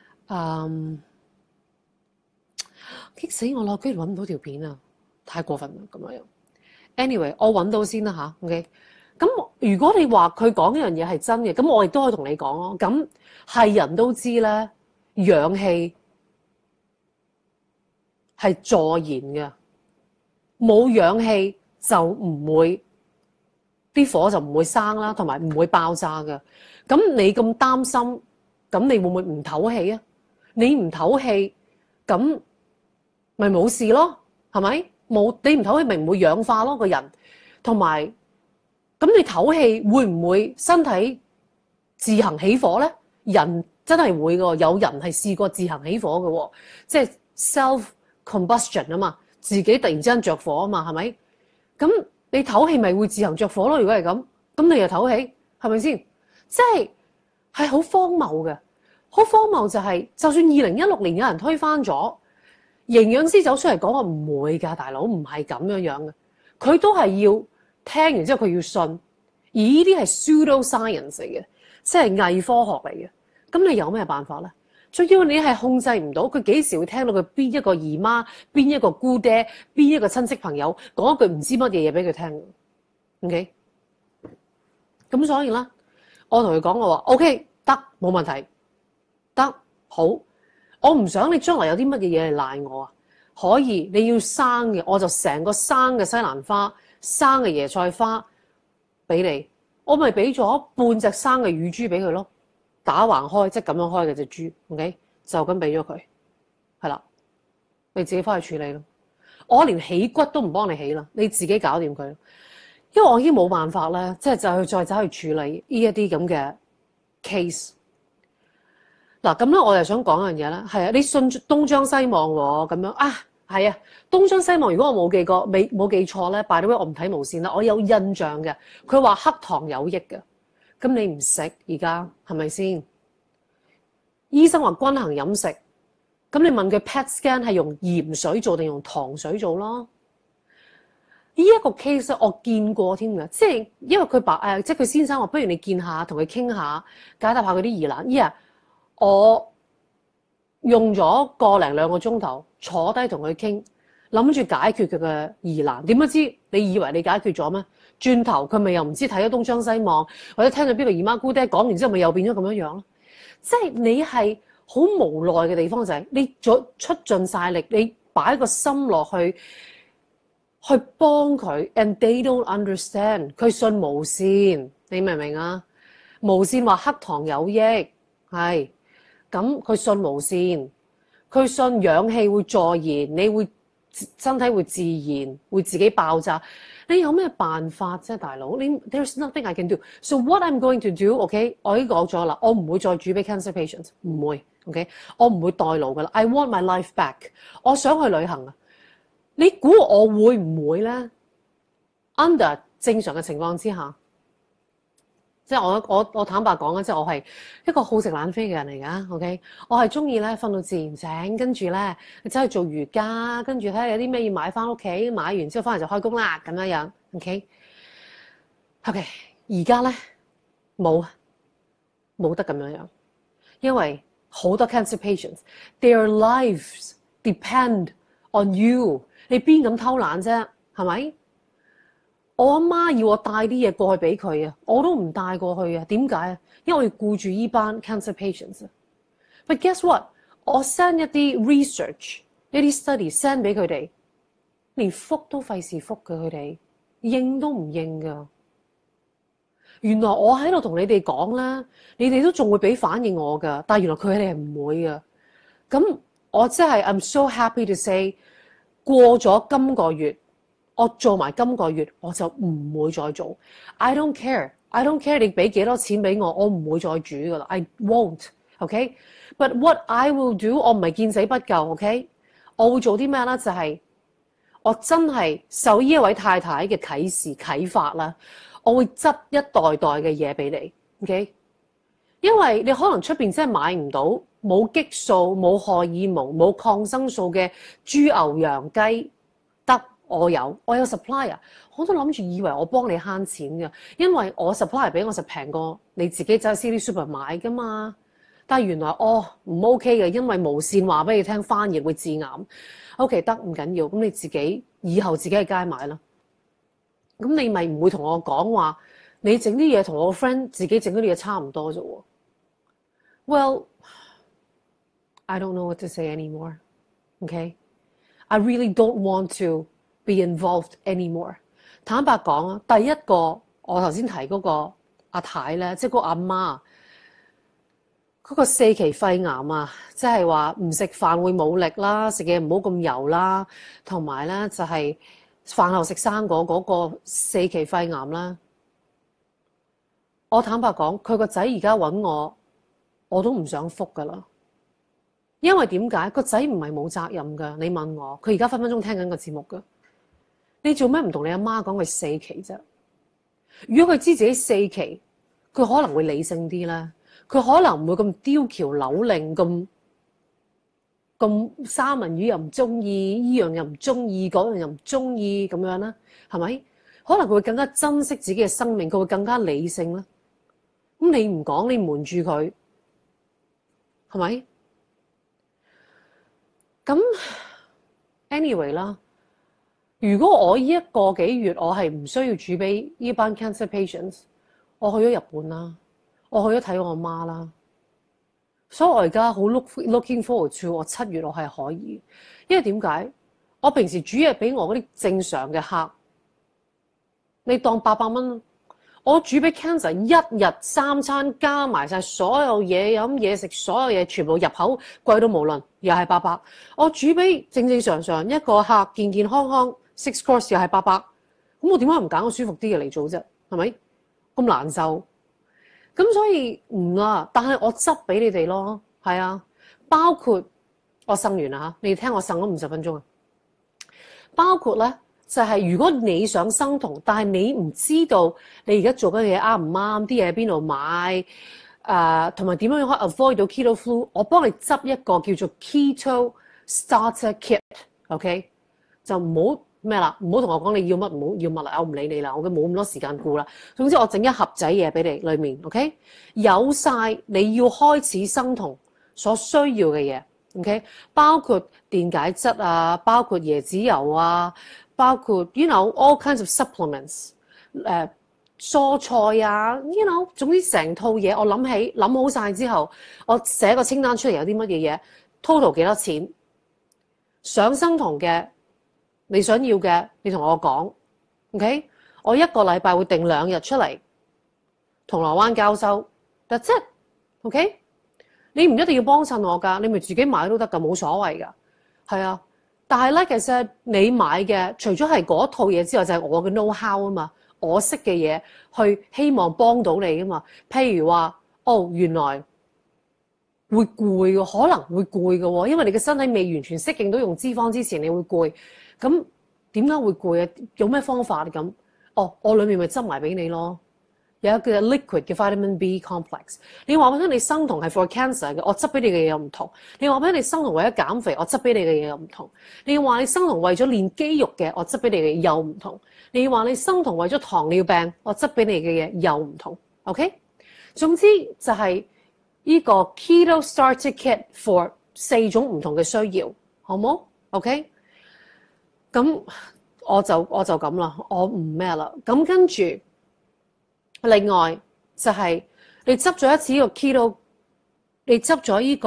Speaker 1: 激死我啦！居然揾唔到條片啊，太過分啦咁樣。Anyway， 我揾到先啦吓 OK， 咁如果你話佢講呢樣嘢係真嘅，咁我亦都可以同你講咯。咁係人都知咧，氧氣係助燃嘅，冇氧氣就唔會啲火就唔會生啦，同埋唔會爆炸嘅。咁你咁擔心，咁你會唔會唔唞氣啊？你唔唞氣，咁咪冇事咯，係咪？冇你唔唞氣，咪唔會氧化咯個人。同埋咁你唞氣會唔會身體自行起火咧？人真係會㗎，有人係試過自行起火嘅喎，即係 self combustion 啊嘛，自己突然之間着火啊嘛，係咪？咁你唞氣咪會自行着火咯？如果係咁，咁你又唞氣，係咪先？即係好荒謬嘅，好荒謬就係，就算2016年有人推翻咗，營養師走出嚟講話唔會㗎，大佬唔係咁樣樣嘅，佢都係要聽完之後佢要信，而呢啲係 pseudo science 嚟嘅，即係偽科學嚟嘅。咁你有咩辦法咧？仲要你係控制唔到佢幾時會聽到佢邊一個姨媽、邊一個姑爹、邊一個親戚朋友講一句唔知乜嘢嘢俾佢聽 ，OK？ 咁所以啦，我同佢講我話 OK 得冇問題，得好，我唔想你將來有啲乜嘢嘢嚟賴我啊！可以，你要生嘅我就成個生嘅西蘭花、生嘅椰菜花俾你，我咪俾咗半隻生嘅乳豬俾佢咯。打橫開，即係咁樣開嘅隻豬 ，OK， 就咁俾咗佢，係啦，你自己翻去處理咯。我連起骨都唔幫你起啦，你自己搞掂佢。因為我已經冇辦法咧，即係就去再走去處理呢一啲咁嘅 case。嗱咁咧，我又想講一樣嘢啦，係啊，你信東張西望喎，咁樣啊，係啊，東張西望。如果我冇記過，冇記錯咧，by the way，我唔睇無線啦，我有印象嘅，佢話黑糖有益嘅。咁你唔食而家係咪先？醫生話均衡飲食，咁你問佢 PET scan 係用鹽水做定用糖水做咯？呢一個 case 我見過添嘅，即係因為佢即係佢先生話，不如你見下，同佢傾下，解答下佢啲疑難。我用咗個零兩個鐘頭坐低同佢傾，諗住解決佢嘅疑難，點不知你以為你解決咗咩？轉頭佢咪又唔知睇咗東張西望，或者聽到邊個姨媽姑爹講完之後，咪又變咗咁樣樣咯。即係你係好無奈嘅地方就係你出盡晒力，你擺個心落去幫佢 ，and they don't understand。佢信無線，你明唔明啊？無線話黑糖有益，係咁佢信無線，佢信氧氣會助燃，你會身體會自燃，會自己爆炸。你有咩辦法啫，大佬？你 there's nothing I can do. So what I'm going to do, OK？ 我已經講咗啦，我唔會再煮俾 cancer patients， 唔會 ，OK？ 我唔會代勞噶啦。I want my life back。我想去旅行啊！你估我會唔會咧 ？Under 正常嘅情況之下，即係我坦白講啊，即係我係一個好食懶飛嘅人嚟㗎。OK？ 我係中意咧瞓到自然醒，跟住咧走去做瑜伽，跟住睇下有啲咩要買翻屋企，買完之後翻嚟就開工啦咁樣樣。OK？ 而家咧冇得咁樣樣，因為好多 cancer patients，their lives depend on you。你邊咁偷懶啫？係咪？我阿媽要我帶啲嘢過去俾佢啊，我都唔帶過去啊。點解啊？因為我要顧住依班 cancer patients。But guess what？ 我 send 一啲 research、一啲 study send 俾佢哋，連覆都費事覆嘅，佢哋應都唔應㗎。原來我喺度同你哋講啦，你哋都仲會俾反應我㗎，但係原來佢哋係唔會㗎。咁我真係 I'm so happy to say。過咗今個月，我做埋今個月，我就唔會再做。I don't care 你俾幾多錢俾我，我唔會再煮噶啦。I won't，OK？But what I will do， 我唔係見死不救 ，OK？ 我會做啲咩咧？就係我真係受呢一位太太嘅啟發啦，我會執一袋袋嘅嘢俾你 ，OK？ 因為你可能出邊真係買唔到冇激素、冇荷爾蒙、冇抗生素嘅豬牛羊雞，得我有 supplier， 我都諗住以為我幫你慳錢嘅，因為我 supplier 俾我實平過你自己走去 City Super 買噶嘛。但係原來唔 OK 嘅，因為無線話俾你聽翻譯會致癌。OK 得唔緊要，咁你自己以後自己喺街買啦。咁你咪唔會同我講話，你整啲嘢同我個 friend 自己整嗰啲嘢差唔多啫喎。Well, I don't know what to say anymore. Okay? I really don't want to be involved anymore. 坦白講啊，第一個我頭先提嗰個阿太咧，即係嗰個阿媽，嗰個4期肺癌啊，即係話唔食飯會冇力啦，食嘢唔好咁油啦，同埋咧就係飯後食生果嗰個4期肺癌啦。我坦白講，佢個仔而家揾我都唔想覆噶啦，因為點解？個仔唔係冇責任噶，你問我，佢而家分分鐘聽緊個節目噶。你做咩唔同你阿媽講佢4期啫？如果佢知自己4期，佢可能會理性啲啦，佢可能唔會咁刁橋扭令，咁三文魚又唔中意，依樣又唔中意，嗰樣又唔中意咁樣啦，係咪？可能佢會更加珍惜自己嘅生命，佢會更加理性啦。咁你唔講，你瞞住佢。係咪？咁 anyway 啦，如果我呢一個幾月我係唔需要煮俾呢班 cancer patients， 我去咗日本啦，我去咗睇我媽啦，所以我而家好 looking forward to 我7月我係可以，因為點解？我平時煮嘢俾我嗰啲正常嘅客，你當800蚊。我煮俾 cancer 一日3餐加埋晒所有嘢飲嘢食，所有嘢全部入口貴到無論，又係800。我煮俾正常一個客健健康康 6 course 又係800。咁我點解唔揀個舒服啲嘅嚟做啫？係咪咁難受？咁所以唔啦，但係我執俾你哋咯，係啊，包括我呻完啦嚇，你聽我呻咗50分鐘啊，包括咧。就係如果你想生酮，但係你唔知道你而家做緊嘢啱唔啱，啲嘢喺邊度買，同埋點樣可以 avoid 到 keto flu， 我幫你執一個叫做 keto starter kit，OK？ 就唔好咩啦，唔好同我講你要乜唔好要乜啦，我唔理你啦，我冇咁多時間顧啦。總之我整一盒仔嘢俾你，裡面 OK 有晒你要開始生酮所需要嘅嘢。 OK， 包括電解質啊，包括椰子油啊，包括 you know all kinds of supplements， 蔬菜啊 you know 總之成套嘢我諗好晒之後，我寫個清單出嚟有啲乜嘢嘢 ，total 幾多錢？上生酮嘅你想要嘅，你同我講 ，OK？ 我一個禮拜會定2日出嚟，銅鑼灣交收 ，that's it，OK？ 你唔一定要幫襯我㗎，你咪自己買都得㗎，冇所謂㗎，係啊。但係咧，其實你買嘅除咗係嗰套嘢之外，就係我嘅 know how 啊嘛，我識嘅嘢去希望幫到你啊嘛。譬如話，哦，原來會攰嘅，可能會攰嘅喎，因為你嘅身體未完全適應到用脂肪之前，你會攰。咁點解會攰啊？有咩方法咁？哦，我裏面咪執埋俾你咯。有一個叫 liquid 嘅 vitamin B complex。你話俾我聽，你生酮係 for cancer 嘅，我執俾你嘅嘢又唔同。你話俾你生酮為咗減肥，我執俾你嘅嘢又唔同。你話你生酮為咗練肌肉嘅，我執俾你嘅嘢又唔同。你話你生酮為咗糖尿病，我執俾你嘅嘢又唔同。OK， 總之就係呢個 Keto Starter Kit for 4種唔同嘅需要，好冇 ？OK， 咁我就咁啦，我唔咩啦。咁跟住。另外就係你執咗一次呢個 keto， 你執咗呢個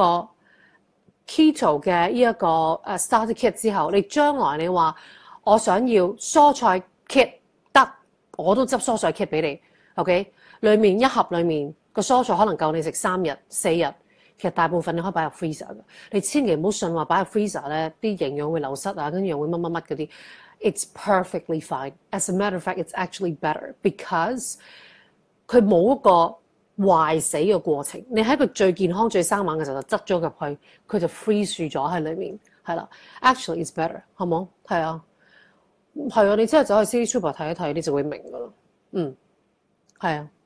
Speaker 1: keto 嘅呢一個starter kit 之後，你將來你話我想要蔬菜 kit 得，我都執蔬菜 kit 俾你 ，OK？ 裡面一盒裡面個蔬菜可能夠你食3日4日，其實大部分你可以擺入 freezer 嘅。你千祈唔好信話擺入 freezer 咧，啲營養會流失啊，跟住又會乜乜乜嗰啲。It's perfectly fine. As a matter of fact, it's actually better because佢冇一個壞死嘅過程，你喺佢最健康最生猛嘅時候就執咗入去，佢就 freeze 咗喺裏面，係啦。Actually, it's better， 好冇？係啊，係啊，你真係走去 City Super 睇一睇，你就會明噶啦。係啊。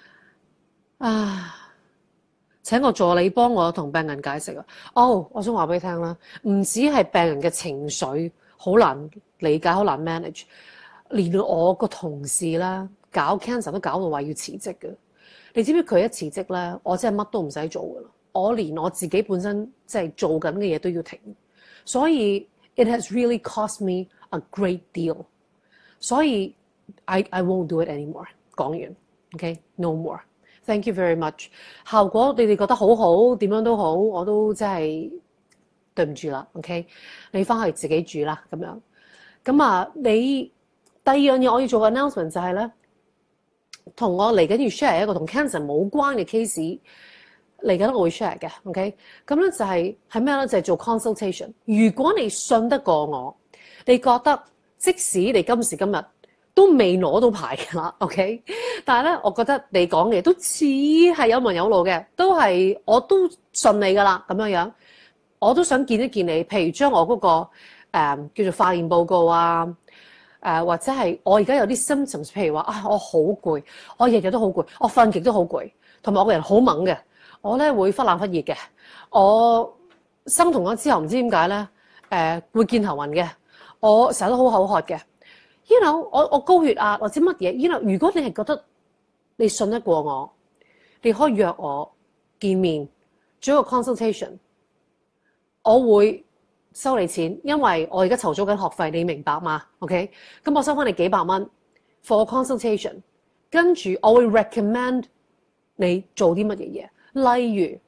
Speaker 1: 請個助理幫我同病人解釋啊。我想話俾你聽啦，唔止係病人嘅情緒好難理解，好難 manage， 連我個同事啦。搞 cancer 都搞到話要辭職嘅，你知唔知佢一辭職咧，我真係乜都唔使做噶啦，我連我自己本身即係做緊嘅嘢都要停，所以 it has really cost me a great deal， 所以 I won't do it anymore。講完 ，OK，no more。Thank you very much。效果你哋覺得好好，點樣都好，我都真係對唔住啦。OK， 你翻去自己煮啦，咁樣。咁啊，你第二樣嘢我要做嘅 announcement 就係咧。同我嚟緊要 share 一個同 cancer 冇關嘅 case， 嚟緊我會 share 嘅 ，OK？ 咁咧就係咩咧？就係做 consultation。如果你信得過我，你覺得即使你今時今日都未攞到牌㗎啦 ，OK？ 但係咧，我覺得你講嘅都似係有文有路嘅，都係我都信你㗎啦，咁樣樣，我都想見一見你。譬如將我嗰個叫做化驗報告啊。或者係我而家有啲 symptoms， 譬如話我好攰，我日日都好攰，我瞓極都好攰，同埋我個人好猛嘅，我咧會忽冷忽熱嘅，我生酮咗之後唔知點解咧，會見頭暈嘅，我成日都好口渴嘅，you know， 我高血壓或者乜嘢，you know， 如果你係覺得你信得過我，你可以約我見面做一個 consultation， 我會收你錢，因為我而家籌咗緊學費，你明白嗎 ？OK， 咁我收翻你幾百蚊 for consultation， 跟住我會 recommend 你做啲乜嘢嘢，例如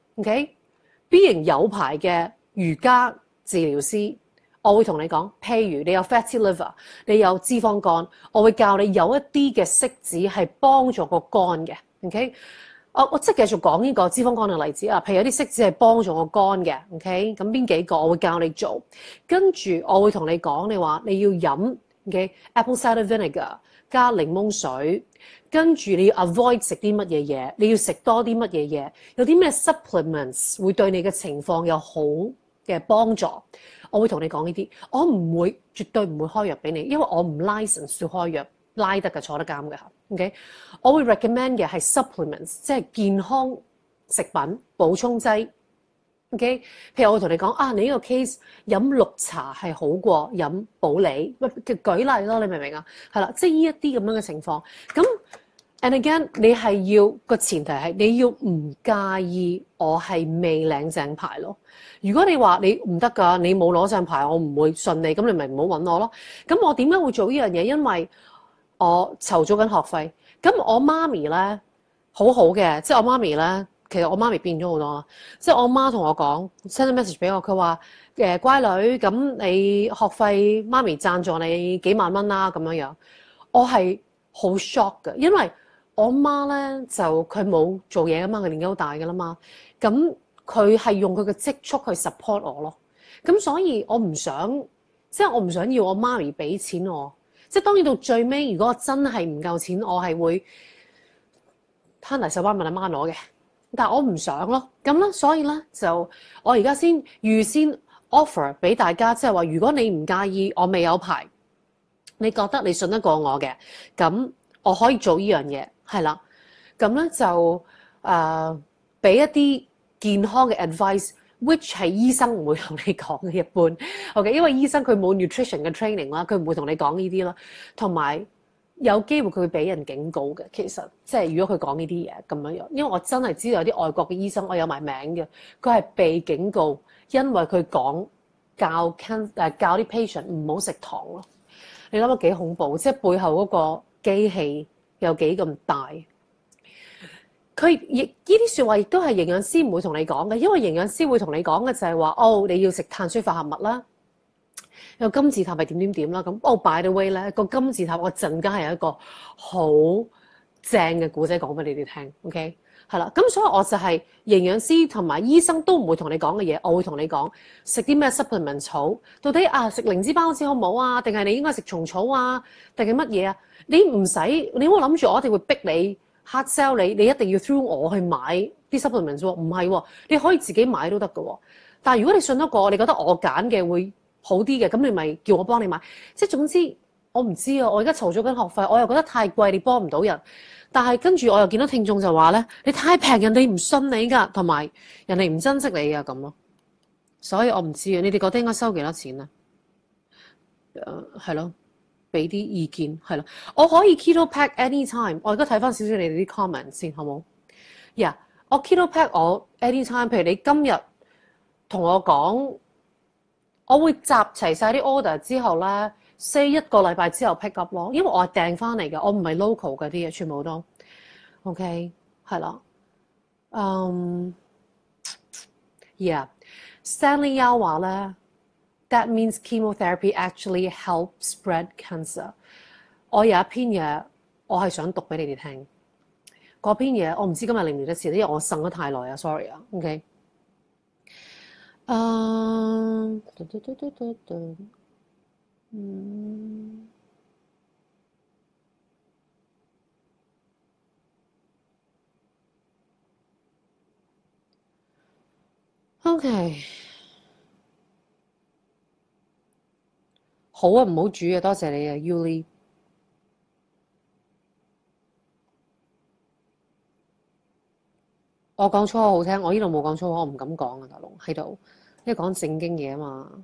Speaker 1: OK，B 型有牌嘅瑜伽治療師，我會同你講，譬如你有 fatty liver， 你有脂肪肝，我會教你有一啲嘅骰子係幫助個肝嘅 ，OK。我即係繼續講呢個脂肪肝嘅例子啊，譬如有啲骰子係幫助個肝嘅 ，OK， 咁邊幾個我會教你做，跟住我會同你講，你話你要飲 OK，apple cider vinegar 加檸檬水，跟住你要 avoid 食啲乜嘢嘢，你要食多啲乜嘢嘢，有啲咩 supplements 會對你嘅情況有好嘅幫助，我會同你講呢啲，我唔會絕對唔會開藥俾你，因為我唔 license 要開藥。拉得嘅，坐得監嘅嚇 ，OK？ 我會 recommend 嘅係 supplements， 即係健康食品補充劑 ，OK？ 譬如我會同你講你呢個 case 飲綠茶係好過飲補理，舉例咯，你明唔明啊？係啦，即係呢一啲咁樣嘅情況。咁 And again，你係要個前提係你要唔介意我係未領正牌咯。如果你話你唔得㗎，你冇攞正牌，我唔會信你，咁你咪唔好揾我咯。咁我點解會做呢樣嘢？因為我籌咗緊學費。咁我媽咪咧好好嘅，即係我媽咪咧，其實我媽咪變咗好多啦。即係我媽同我講 send message 俾我，佢話乖女，咁你學費媽咪贊助你幾萬蚊啦咁樣樣。我係好 shock 嘅，因為我媽咧就佢冇做嘢啊嘛，佢年紀好大㗎啦嘛，咁佢係用佢嘅積蓄去 support 我咯。咁所以我唔想，即係我唔想要我媽咪俾錢我。即係當然到最尾，如果我真係唔夠錢，我係會攤大手巴問阿媽攞嘅。但係我唔想咯，咁咧所以咧就我而家先預先 offer 俾大家，即係話如果你唔介意我未有牌，你覺得你信得過我嘅，咁我可以做呢樣嘢，係啦。咁咧就俾一啲健康嘅 advice，which 係醫生唔會同你講嘅一般。OK， 因為醫生佢冇 nutrition 嘅 training 啦，佢唔會同你講呢啲啦。同埋有機會佢會俾人警告嘅，其實即係如果佢講呢啲嘢咁樣樣，因為我真係知道有啲外國嘅醫生，我有埋名嘅，佢係被警告，因為佢講教啲 patient 唔好食糖咯。你諗下幾恐怖，即係背後嗰個機器有幾咁大。佢亦呢啲説話亦都係營養師唔會同你講嘅，因為營養師會同你講嘅就係話，哦，你要食碳水化合物啦，有金字塔係點點點啦。咁by the way 咧，個金字塔我陣間係有一個好正嘅故仔講俾你哋聽。OK， 係啦，咁所以我就係營養師同埋醫生都唔會同你講嘅嘢，我會同你講食啲咩 supplement 草，到底食靈芝孢子好唔好啊？定係你應該食蟲草啊？定係乜嘢啊？你唔使，你唔好諗住我一定會逼你 hard sell 你一定要 through 我去買啲 supplement 喎，唔係喎，你可以自己買都得㗎喎。但係如果你信得過，你覺得我揀嘅會好啲嘅，咁你咪叫我幫你買。即係總之我唔知啊，我而家籌咗緊學費，我又覺得太貴，你幫唔到人。但係跟住我又見到聽眾就話咧，你太平，人哋唔信你㗎，同埋人哋唔珍惜你㗎咁咯。所以我唔知啊，你哋覺得應該收幾多錢啊？係咯，俾啲意見係咯。我可以 keto pack anytime。我而家睇翻少少你哋啲 comment 先，好冇？Yeah，我 keto pack 我 anytime。譬如你今日同我講，我會集齊晒啲 order 之後咧。say 一個禮拜之後 pick up 咯，因為我係訂翻嚟嘅，我唔係 local 嗰啲嘢，全部都 OK 係啦。Yeah，Stanley Yao 話咧 ，that means chemotherapy actually help spread cancer。我有一篇嘢，我係想讀俾你哋聽。嗰篇嘢我唔知今日嚟唔嚟得切，因為我呻咗太耐啊 ，sorry 啊 ，OK。OK， 好啊，唔好煮啊，多謝你啊 ，Yuli。我講粗口好聽，我呢度冇講粗口，我唔敢講啊，大佬喺度，因為講正經嘢啊嘛。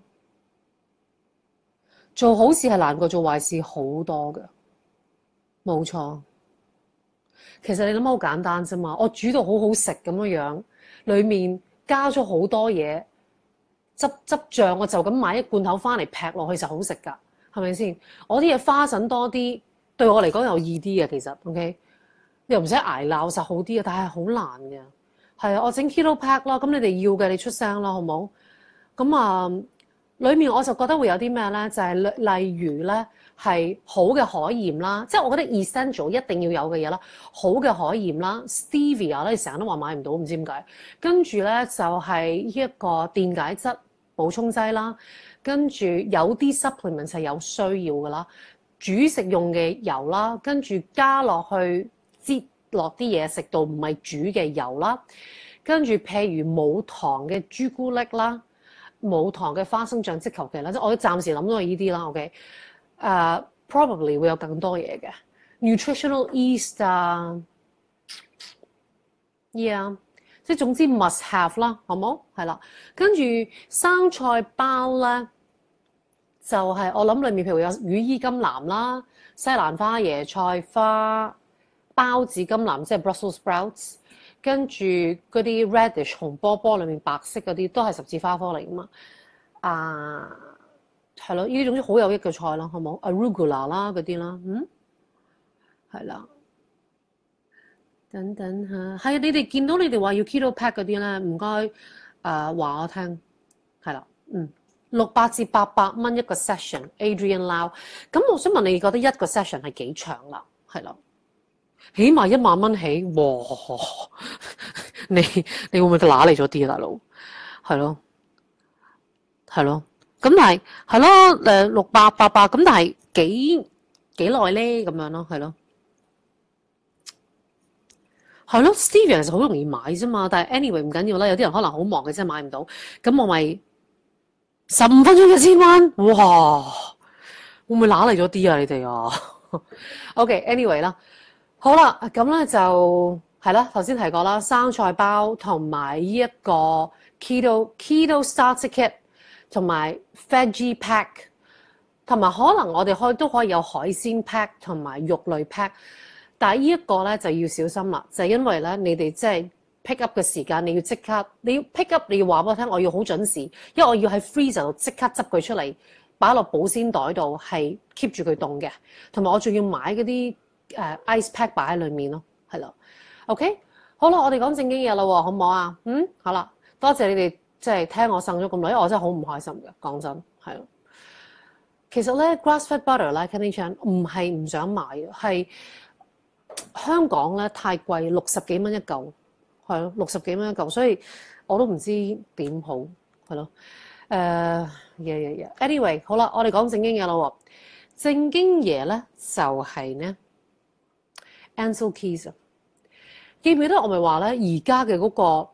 Speaker 1: 做好事係難過做壞事好多㗎，冇錯。其實你諗好簡單啫嘛，我煮到好好食咁樣，裡面加咗好多嘢，汁醬我就咁買一罐頭翻嚟劈落去就好食㗎，係咪先？我啲嘢花神多啲，對我嚟講有易啲嘅其實 ，OK， 又唔使捱鬧實好啲嘅，但係好難嘅。係啊，我整 keto pack 啦，咁你哋要嘅你出聲啦，好冇？咁啊。裏面我就覺得會有啲咩咧，就係例如咧係好嘅海鹽啦，即係我覺得 essential 一定要有嘅嘢啦，好嘅海鹽啦 ，stevia 咧，你成日都話買唔到，唔知點解。跟住咧就係呢一個電解質補充劑啦，跟住有啲 supplement 係有需要噶啦，煮食用嘅油啦，跟住加落去擠落啲嘢食度唔係煮嘅油啦，跟住譬如冇糖嘅朱古力啦。冇糖嘅花生醬即求其啦，即係我暫時諗到係呢啲啦。OK，probably 會有更多嘢嘅 nutritional yeast 啊 ，yeah， 即係總之 must have 啦，好冇？係啦，跟住生菜包咧，就係我諗裡面譬如有羽衣甘藍啦、西蘭花、椰菜花、 包子甘藍，即係 Brussels sprouts，跟住嗰啲 radish 紅波波裏面白色嗰啲都係十字花科嚟噶嘛。係咯，呢啲總之好有益嘅菜啦，好冇 arugula 啦嗰啲啦，係啦。等等嚇，係你哋見到你哋話要 keto pack 嗰啲咧，唔該話我聽，係啦，600至800蚊一個 session，Adrian Lau。咁我想問你覺得一個 session 係幾長啦？係啦，起碼1萬蚊起，哇！你會唔會揦嚟咗啲啊，大佬？係咯，係咯。咁但係係咯，600、800咁，但係幾耐咧？咁樣咯，係咯。係咯 ，Stevia 其實好容易買啫嘛，但係 anyway 唔緊要啦。有啲人可能好忙嘅，真係買唔到。咁我咪15分鐘1000蚊，哇！會唔會揦嚟咗啲啊？你哋啊？OK，anyway 啦，好啦，咁咧就係啦。頭先提過啦，生菜包同埋呢一個 keto starter kit 同埋 veggie pack， 同埋可能我哋都可以有海鮮 pack 同埋肉類 pack。但係呢一個咧就要小心啦，就係因為咧你哋即係 pick up 嘅時間，你要即刻，你要 pick up，你要話俾我聽，我要好準時，因為我要喺 freezer 度即刻執佢出嚟，擺落保鮮袋度，係 keep 住佢凍嘅，同埋我仲要買嗰啲ice pack 擺喺裡面咯，係啦 ，OK， 好啦，我哋講正經嘢啦喎，好唔好啊？好啦，多謝你哋即係聽我呻咗咁耐，因為我真係好唔開心嘅，講真係咯。其實咧 grass-fed butter 咧 Kenny Chan 唔係唔想買嘅，係。香港咧太貴，60幾蚊一嚿，係咯，60幾蚊一嚿，所以我都唔知點好，係咯。Anyway， 好啦，我哋講正經嘢啦喎。正經嘢咧就係呢 Ancel Keys 啊，記唔記得我咪話咧？而家嘅嗰個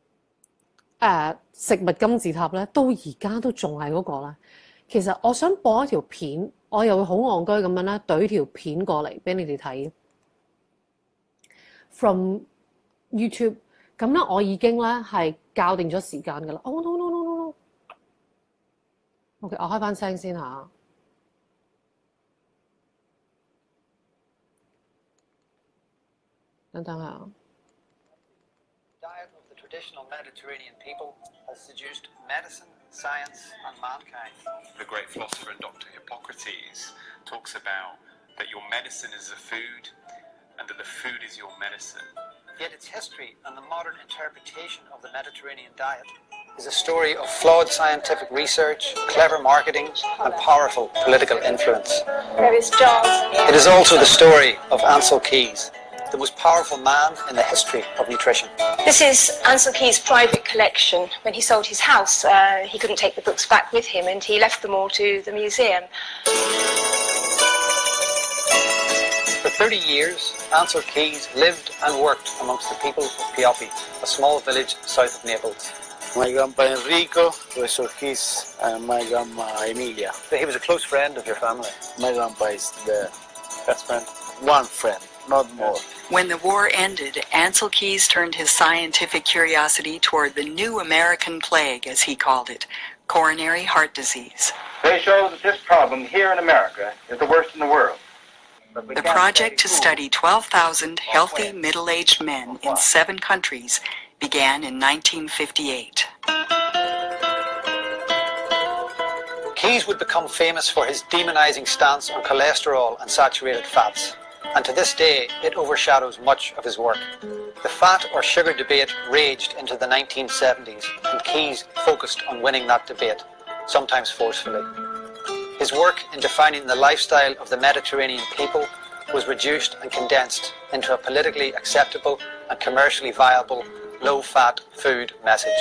Speaker 1: 食物金字塔咧，到而家都仲係嗰個啦。其實我想播一條片，我又會好戇居咁樣咧，懟條片過嚟俾你哋睇。From YouTube， 咁咧我已經咧係校定咗時間㗎啦。Oh no！ OK， 我開翻聲先嚇。等等下。
Speaker 2: Diet of the traditional Mediterranean people has seduced medicine, science, and mankind.
Speaker 3: The great philosopher and Dr. Hippocrates talks about that your medicine is a food, and that the food is your medicine.
Speaker 2: Yet its history and the modern interpretation of the Mediterranean diet is a story of flawed scientific research, clever marketing, and powerful political influence.
Speaker 4: Various jars.
Speaker 2: It is also the story of Ancel Keys, the most powerful man in the history of nutrition.
Speaker 4: This is Ancel Keys' private collection. When he sold his house, he couldn't take the books back with him, and he left them all to the museum.
Speaker 2: For 30 years, Ancel Keys lived and worked amongst the people of Pioppi, a small village south of Naples.
Speaker 5: My grandpa Enrico, Professor Keys, and my grandma Emilia.
Speaker 2: He was a close friend of your family.
Speaker 5: My grandpa is the
Speaker 2: Best friend.
Speaker 5: one friend, not more.
Speaker 6: When the war ended, Ancel Keys turned his scientific curiosity toward the new American plague, as he called it, coronary heart disease.
Speaker 7: They show that this problem here in America is the worst in the world.
Speaker 6: The project to study 12,000 healthy middle-aged men in 7 countries began in 1958.
Speaker 2: Keys would become famous for his demonizing stance on cholesterol and saturated fats, and to this day it overshadows much of his work. The fat or sugar debate raged into the 1970s, and Keys focused on winning that debate, sometimes forcefully. His work in defining the lifestyle of the Mediterranean people was reduced and condensed into a politically acceptable and commercially viable low-fat food message.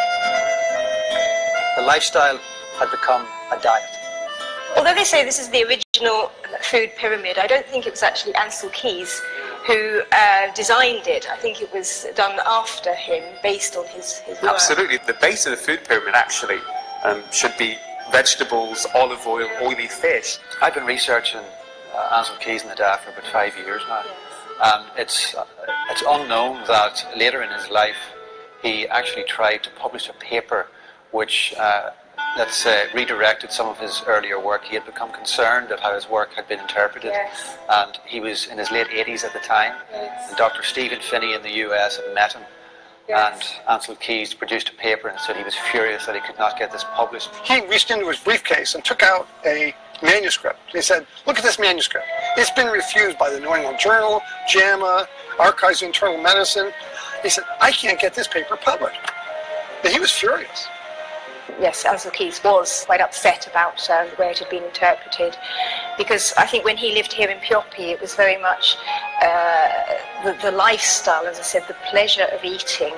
Speaker 2: The lifestyle had become a diet.
Speaker 4: Although they say this is the original food pyramid, I don't think it was actually Ancel Keys who designed it. I think it was done after him, based on his work.
Speaker 3: Absolutely. The base of the food pyramid actually should be vegetables, olive oil, oily fish.
Speaker 2: I've been researching Ancel Keys in the diet for about 5 years now, and it's unknown that later in his life he actually tried to publish a paper which let's redirected some of his earlier work. He had become concerned at how his work had been interpreted,
Speaker 4: Yes.
Speaker 2: and he was in his late 80s at the time.
Speaker 4: Yes.
Speaker 2: And Dr. Stephen Finney in the US had met him,
Speaker 4: Yes.
Speaker 2: and Ansel Keys produced a paper and said he was furious that he could not get this published.
Speaker 8: He reached into his briefcase and took out a manuscript. He said, look at this manuscript. It's been refused by the New England Journal, JAMA, Archives of Internal Medicine. He said, I can't get this paper published. And he was furious.
Speaker 4: Yes, Ansel Keys was quite upset about the way it had been interpreted, because I think when he lived here in Piopi, it was very much the lifestyle, as I said, the pleasure of eating.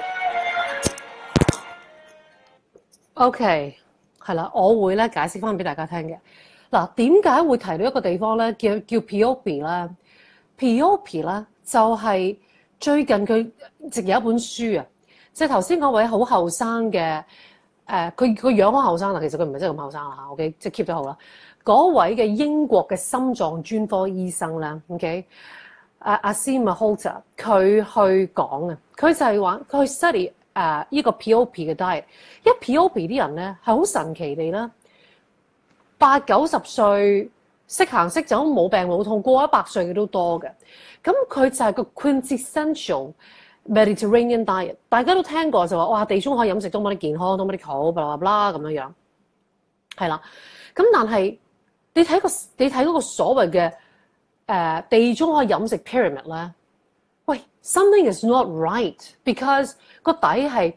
Speaker 1: OK，係啦，我會咧解釋翻俾大家聽嘅。嗱，點解會提到一個地方咧，叫 Piopi 咧 ？Piopi 咧就係最近佢直有一本書啊，即係頭先嗰位好後生嘅。佢個樣好後生啦，其實佢唔係真係咁後生啦嚇 ，OK， 即係 keep 得好啦。嗰位嘅英國嘅心臟專科醫生咧 ，OK， 阿 Asim Malhotra 佢去講啊，佢就係話佢去 study 呢個 Piopi 嘅 diet， 因為 Piopi 啲人咧係好神奇地啦，80-90歲識行識走冇病冇痛，過100歲嘅都多嘅。咁佢就係個 quintessential Mediterranean diet， 大家都聽過就話哇地中海飲食多麼啲健康，多麼啲好，blah blah blah咁樣樣，係啦。咁但係你睇嗰個所謂嘅地中海飲食 pyramid 咧，喂 something is not right because 個底係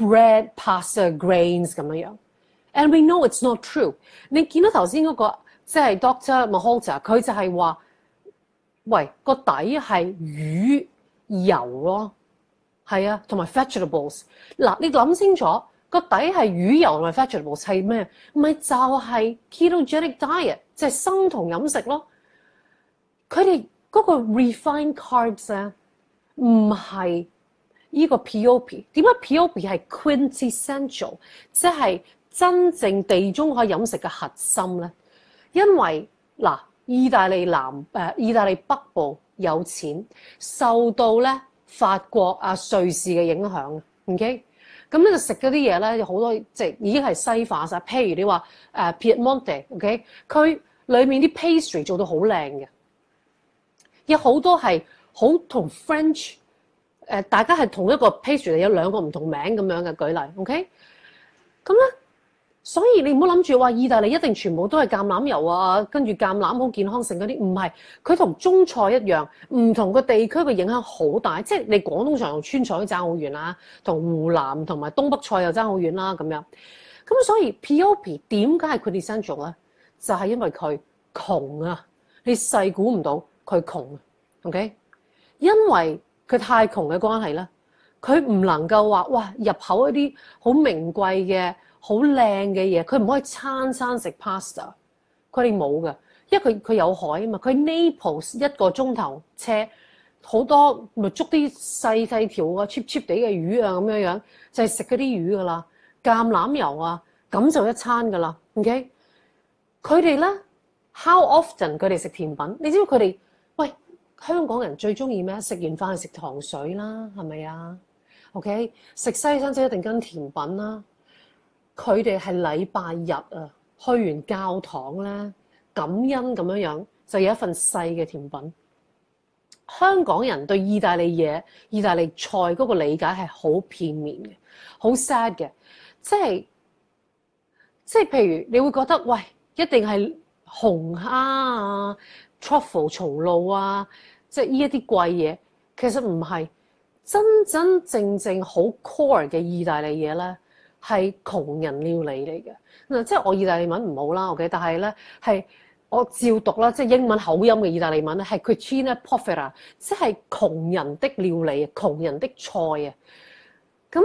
Speaker 1: bread、pasta、grains 咁樣樣 ，and we know it's not true。你見到頭先嗰個即係 Dr. Malhotra， 佢就係話，喂個底係魚油咯。係啊，同埋 vegetables。嗱，你諗清楚個底係魚油同埋 vegetables 係咩？咪就係 ketogenic diet， 即係生酮飲食咯。佢哋嗰個 refined carbs 咧，唔係呢個 Piopi。點解 Piopi 係 quintessential， 即係真正地中海飲食嘅核心咧？因為嗱，意大利北部有錢，受到咧法國瑞士嘅影響 ，OK， 咁咧就食嗰啲嘢咧，有好多即係已經係西化晒。譬如你話Piemonte，OK， 佢裡面啲 pastry 做到好靚嘅，有好多係好同 French 大家係同一個 pastry， 有兩個唔同名咁樣嘅舉例 ，OK， 咁咧。所以你唔好諗住話意大利一定全部都係橄欖油啊，跟住橄欖好健康性嗰啲，唔係。佢同中菜一樣，唔同個地區嘅影響好大。即係你廣東菜同川菜都爭好遠啦，同湖南同埋東北菜又爭好遠啦咁樣。咁所以 Piopi 點解係佢哋 essential 咧？就係因為佢窮啊！你細估唔到佢窮啊 ，OK？ 因為佢太窮嘅關係咧，佢唔能夠話哇入口一啲好名貴嘅。好靚嘅嘢，佢唔可以餐餐食 pasta， 佢哋冇㗎，因為佢有海啊嘛。佢 Naples 1個鐘頭車，好多咪捉啲細條啊 cheap 地嘅魚啊咁樣樣，就係食嗰啲魚㗎啦，橄欖油啊，咁就一餐㗎啦。OK， 佢哋咧 how often 佢哋食甜品？你知唔知佢哋喂香港人最中意咩？食完飯去食糖水啦，係咪啊 ？OK， 食西餐即一定跟甜品啦。佢哋係禮拜日啊，去完教堂咧，感恩咁樣樣，就有一份細嘅甜品。香港人對意大利嘢、意大利菜嗰個理解係好片面嘅，好 sad 嘅，即係譬如你會覺得喂，一定係紅蝦啊、truffle 松露啊，即係呢一啲貴嘢，其實唔係真正好 core 嘅意大利嘢咧。係窮人料理嚟嘅嗱，即係我意大利文唔好啦 ，OK， 但係咧係我照讀啦，即係英文口音嘅意大利文咧係 cucina povera， 即係窮人的料理，窮人的菜啊。咁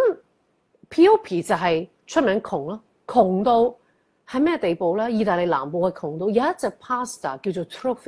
Speaker 1: Piopi 就係出名窮咯，窮到係咩地步咧？意大利南部係窮到有一隻 pasta 叫做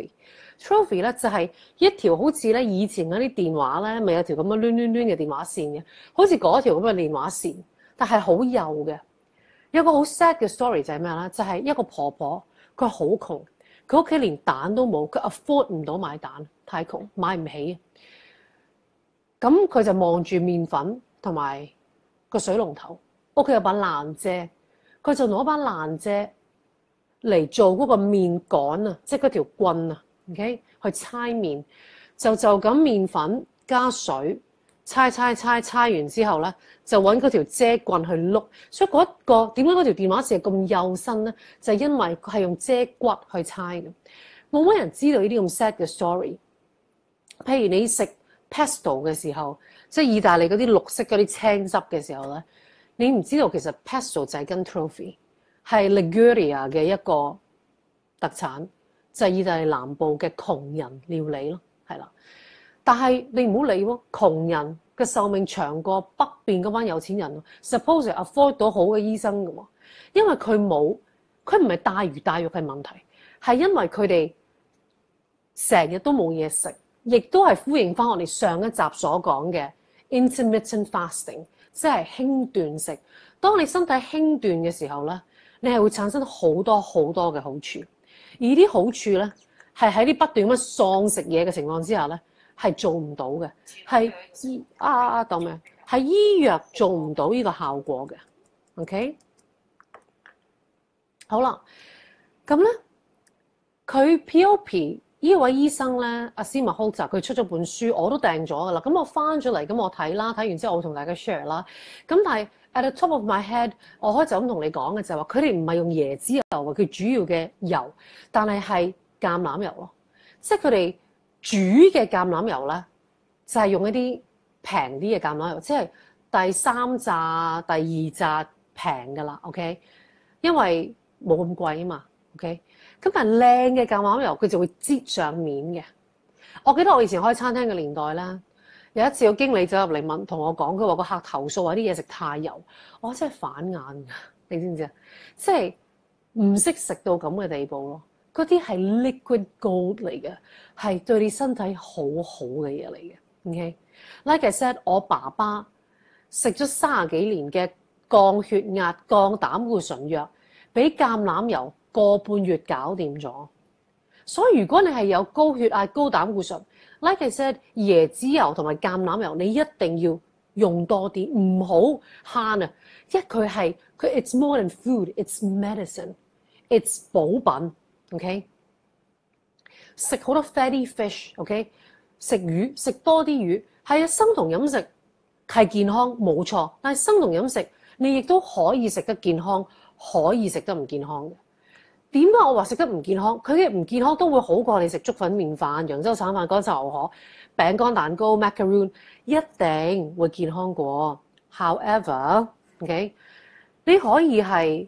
Speaker 1: trophy 咧就係一條好似咧以前嗰啲電話咧，咪有條咁嘅攣嘅電話線嘅，好似嗰條咁嘅電話線。但係好幼嘅，有個好 sad 嘅 story 就係咩咧？就係一個婆婆，佢好窮，佢屋企連蛋都冇，佢 afford 唔到買蛋，太窮買唔起。咁佢就望住麵粉同埋個水龍頭，屋企有把爛遮，佢佢就攞把爛遮嚟做嗰個麵桿啊，即係嗰條棍啊 ，OK， 去搓麵，就咁麵粉加水搓完之後咧，就揾嗰條遮棍去碌。所以點解嗰條電話線係咁幼身咧？就係因為佢係用遮骨去搓嘅。冇乜人知道呢啲咁 sad 嘅 story。譬如你食 pesto 嘅時候，即係意大利嗰啲綠色嗰啲青汁嘅時候咧，你唔知道其實 pesto 就係跟 trophy。係 Liguria 嘅一個特產，就係意大利南部嘅窮人料理咯，係啦。但係你唔好理喎，窮人嘅壽命長過北邊嗰班有錢人 ，suppose afford 到好嘅醫生嘅喎，因為佢唔係大魚大肉嘅問題，係因為佢哋成日都冇嘢食，亦都係呼應翻我哋上一集所講嘅 intermittent fasting， 即係輕斷食。當你身體輕斷嘅時候咧，你係會產生好多嘅好處，而啲好處咧係喺啲不斷咁喪食嘢嘅情況之下咧係做唔到嘅，係當咩？係醫藥做唔到呢個效果嘅。OK， 好啦，咁咧佢 POP 呢位醫生咧，阿斯密霍澤佢出咗本書，我都訂咗噶啦。咁我翻咗嚟，咁我睇啦，睇完之後我同大家 share 啦。咁但係 at the top of my head， 我可以就咁同你講嘅就係話，佢哋唔係用椰子油嘅，佢主要嘅油，但係橄欖油咯。即係佢哋煮嘅橄欖油咧，就係用一啲平啲嘅橄欖油，即係第3榨、第2榨平噶啦。OK， 因為冇咁貴啊嘛。OK。咁但係靚嘅橄欖油，佢就會擠上面嘅。我記得我以前開餐廳嘅年代啦，有一次個經理走入嚟同我講，佢話個客投訴話啲嘢食太油，我真係反眼㗎，你知唔知啊？即係唔識食到咁嘅地步咯。嗰啲係 liquid gold 嚟嘅，係對你身體好好嘅嘢嚟嘅。OK，like I said， 我爸爸食咗30幾年嘅降血壓、降膽固醇藥，俾橄欖油個半月搞掂咗，所以如果你係有高血壓、高膽固醇 ，like I said， 椰子油同埋橄欖油，你一定要用多啲，唔好慳啊！佢 it's more than food，it's medicine，it's 補品 ，OK？ 食好多 fatty fish，OK？ 食魚，食多啲魚，係啊，生酮飲食係健康冇錯，但係生酮飲食你亦都可以食得健康，可以食得唔健康嘅。點解我話食得唔健康？佢嘅唔健康都會好過你食粥粉麵飯、揚州炒飯、乾炒牛河、餅乾蛋糕、macaroon， 一定會健康過。However，OK， 你可以係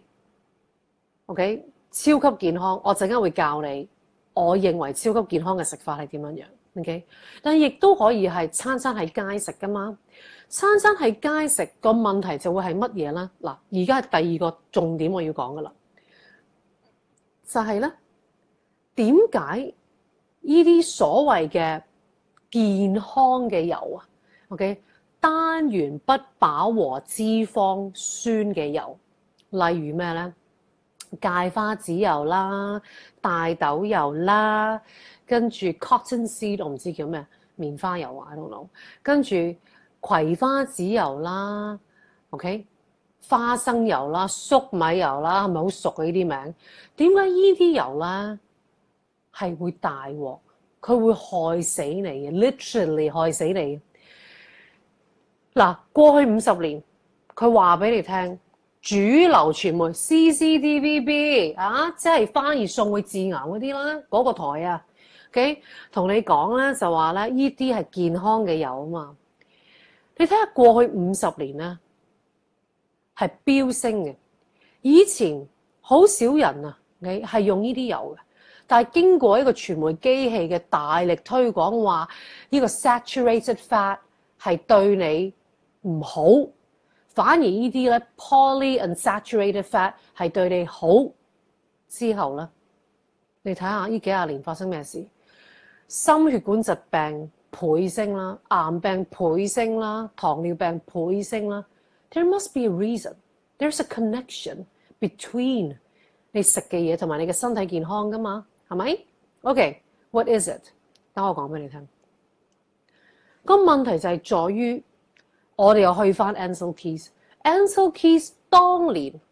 Speaker 1: OK 超級健康。我陣間會教你，我認為超級健康嘅食法係點樣樣。OK， 但係亦都可以係餐餐喺街食噶嘛。餐餐喺街食個問題就會係乜嘢咧？嗱，而家係第二個重點我要講噶啦。就係咧，點解呢啲所謂嘅健康嘅油啊 ，OK， 單元不飽和脂肪酸嘅油，例如咩咧？芥花籽油啦、大豆油啦，跟住 cotton seed 我唔知叫咩，棉花油啊 ，I don't know， 跟住葵花籽油啦 ，OK。花生油啦、粟米油啦，係咪好熟啊？呢啲名點解呢啲油咧係會大鑊？佢會害死你嘅 ，literally 害死你。嗱，過去50年，佢話俾你聽，主流傳媒 CCTVB 啊，即係花熱餸會致癌嗰啲啦，嗰個台啊 ，OK， 同你講咧就話咧，呢啲係健康嘅油啊嘛。你睇下過去50年咧。係飆升嘅，以前好少人啊，你係用呢啲油嘅，但係經過一個傳媒機器嘅大力推廣，話呢個 saturated fat 係對你唔好，反而呢啲咧 polyunsaturated fat 係對你好。之後咧，你睇下呢幾廿年發生咩事？心血管疾病倍升啦，癌病倍升啦，糖尿病倍升啦。There must be a reason. There's a connection between 你食嘅嘢同埋你嘅身體健康噶嘛，係咪 ？OK, what is it? 等我講俾你聽。個問題就係在於，我哋又去翻 Ancel Keys。Ancel Keys 當年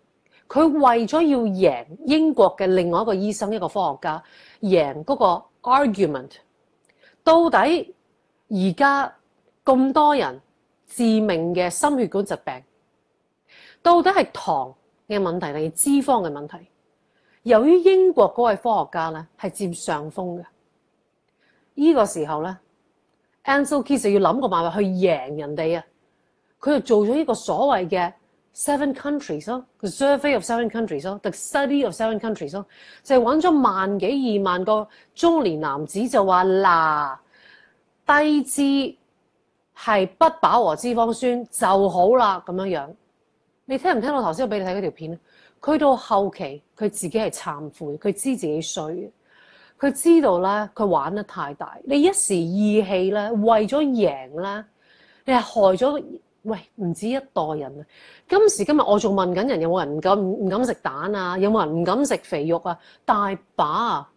Speaker 1: 佢為咗要贏英國嘅另外一個醫生，一個科學家，贏嗰個 argument， 到底而家咁多人致命嘅心血管疾病，到底係糖嘅問題定係脂肪嘅問題？由於英國嗰位科學家咧係佔上風嘅，呢個時候咧 Ancel Keys 就要諗個辦法去贏人哋啊！佢就做咗呢個所謂嘅 Seven Countries 咯，個 Survey of Seven Countries 咯 ，The Study of Seven Countries 咯，就係揾咗萬幾2萬個中年男子就話嗱，低脂係不飽和脂肪酸就好啦咁樣樣。你聽唔聽到頭先我俾你睇嗰條片咧？佢到後期佢自己係懺悔，佢知自己衰嘅，佢知道咧佢玩得太大，你一時意氣咧，為咗贏咧，你係害咗唔止一代人啊！今時今日我仲問緊人有冇人唔敢食蛋啊？有冇人唔敢食肥肉啊？大把啊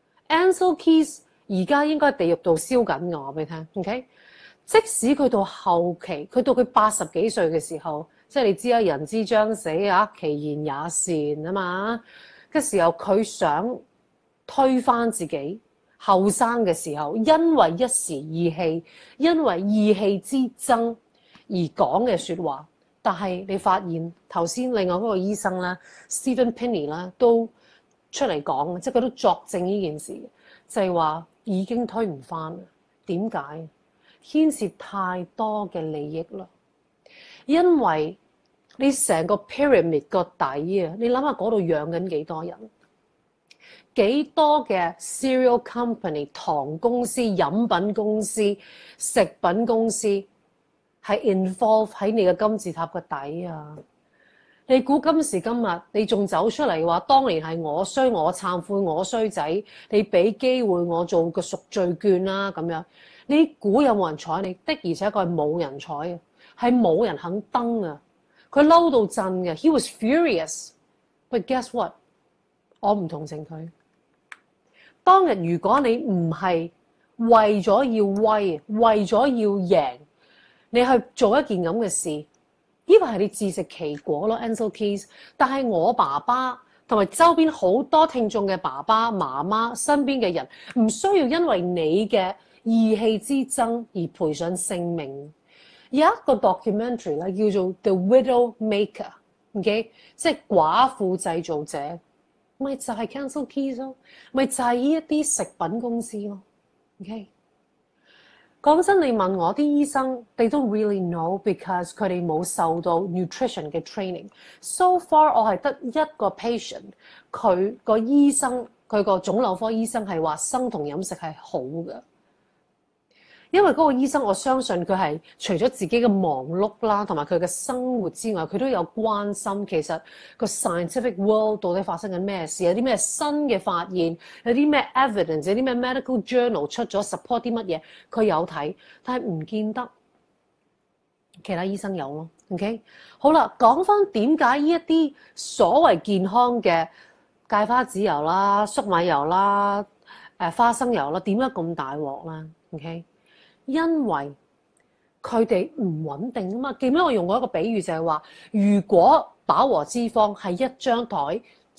Speaker 1: Ancel Keys 而家應該喺地獄度燒緊嘅，我話俾你聽 ，OK？ 即使佢到後期，佢到佢80幾歲嘅時候，即係你知啊，人之將死啊，其言也善啊嘛嘅時候，佢想推翻自己後生嘅時候，因為一時意氣，因為意氣之爭而講嘅説話，但係你發現頭先另外嗰個醫生咧 ，Stephen Penny 啦，都出嚟講，即係佢都作證呢件事，就係話已經推唔翻啦。點解？牽涉太多嘅利益啦，因為你成個 pyramid 個底啊，你諗下嗰度養緊幾多人？幾多嘅 cereal company、糖公司、飲品公司、食品公司係 involve 喺你嘅金字塔嘅底啊！你估今時今日你仲走出嚟話，當年係我衰，我懺悔，我衰仔，你俾機會我做個贖罪券啦咁樣。你估有冇人睬你？的而且確係冇人睬嘅，係冇人肯登啊！佢嬲到震嘅 ，he was furious。But guess what？ 我唔同情佢。當日如果你唔係為咗要威，為咗要贏，你去做一件咁嘅事，呢個係你自食其果咯 ，Ancel Keys。但係我爸爸同埋周邊好多聽眾嘅爸爸媽媽身邊嘅人，唔需要因為你嘅意氣之爭而賠上性命。有一個 documentary 咧叫做 The Widow Maker，OK， 即係寡婦製造者，咪就係 Ancel Keys 咯，咪就係呢一啲食品公司咯 ，OK。講真，你問我啲醫生 ，they don't really know because 佢哋冇受到 nutrition 嘅 training。So far， 我係得一個 patient， 佢個醫生，佢個腫瘤科醫生係話生酮飲食係好嘅。因為嗰個醫生，我相信佢係除咗自己嘅忙碌啦，同埋佢嘅生活之外，佢都有關心其實個 scientific world 到底發生緊咩事，有啲咩新嘅發現，有啲咩 evidence， 有啲咩 medical journal 出咗 support 啲乜嘢，佢有睇，但係唔見得其他醫生有咯。OK， 好啦，講翻點解呢一啲所謂健康嘅芥花籽油啦、粟米油啦、花生油啦，點解咁大鑊啦 ？OK。因為佢哋唔穩定啊嘛，記唔記得我用過一個比喻就係話，如果飽和脂肪係一張台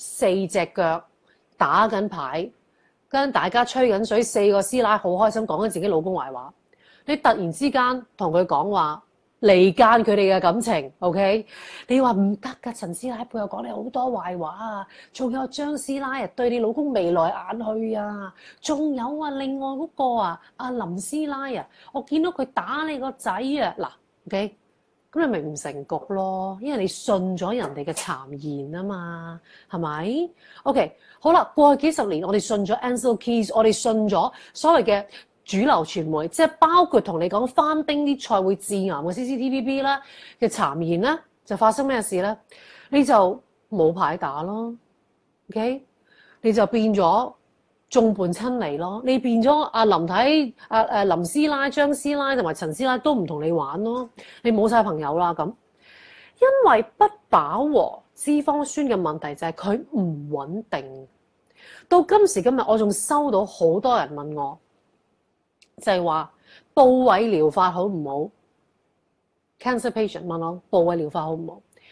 Speaker 1: 4隻腳打緊牌，跟大家吹緊水，4個師奶好開心講緊自己老公壞話，你突然之間同佢講話離間佢哋嘅感情 ，OK？ 你話唔得㗎，陳師奶背後講你好多壞話啊，仲有張師奶啊對你老公眉來眼去啊，仲有啊另外嗰個啊阿林師奶啊，我見到佢打你個仔啊，嗱 ，OK？ 咁你咪唔成局咯，因為你信咗人哋嘅讒言啊嘛，係咪 ？OK， 好啦，過去幾十年我哋信咗 Ancel Keys， 我哋信咗所謂嘅主流傳媒，即係包括同你講翻叮啲菜會致癌嘅 CCTVB 啦嘅讒言咧，就發生咩事咧？你就冇牌打咯 ，OK？ 你就變咗眾叛親離咯，你變咗阿林太、林師奶、張師奶同埋陳師奶都唔同你玩咯，你冇晒朋友啦咁。因為不飽和脂肪酸嘅問題就係佢唔穩定。到今時今日，我仲收到好多人問我。就係話部位療法好唔好 ？Cancer patient 問我部位療法好唔好？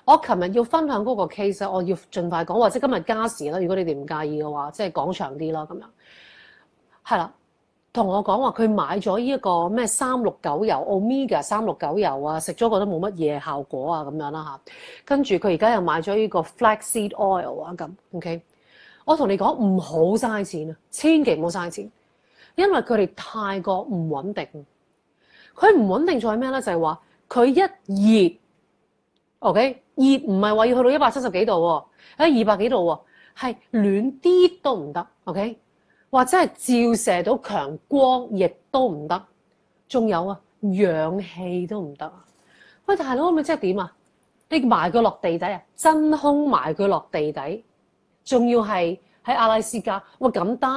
Speaker 1: 我琴日要分享嗰個 case，我要盡快講，或者今日加時啦。如果你哋唔介意嘅話，即係講長啲啦咁樣。係啦，同我講話佢買咗呢一個咩369油 Omega 369油啊，食咗覺得冇乜嘢效果啊咁樣啦嚇。跟住佢而家又買咗呢個 flaxseed oil 啊咁。OK， 我同你講唔好嘥錢啊，千祈唔好嘥錢，因為佢哋太過唔穩定。佢唔穩定在咩咧？就係話佢一熱。OK， 熱唔係話要去到170幾度喎，喺200幾度喎，係暖啲都唔得。OK， 或者係照射到強光亦都唔得。仲有啊，氧氣都唔得啊！喂，大佬，咪即係點啊？你埋佢落地底啊？真空埋佢落地底，仲要係喺阿拉斯加。喂，咁得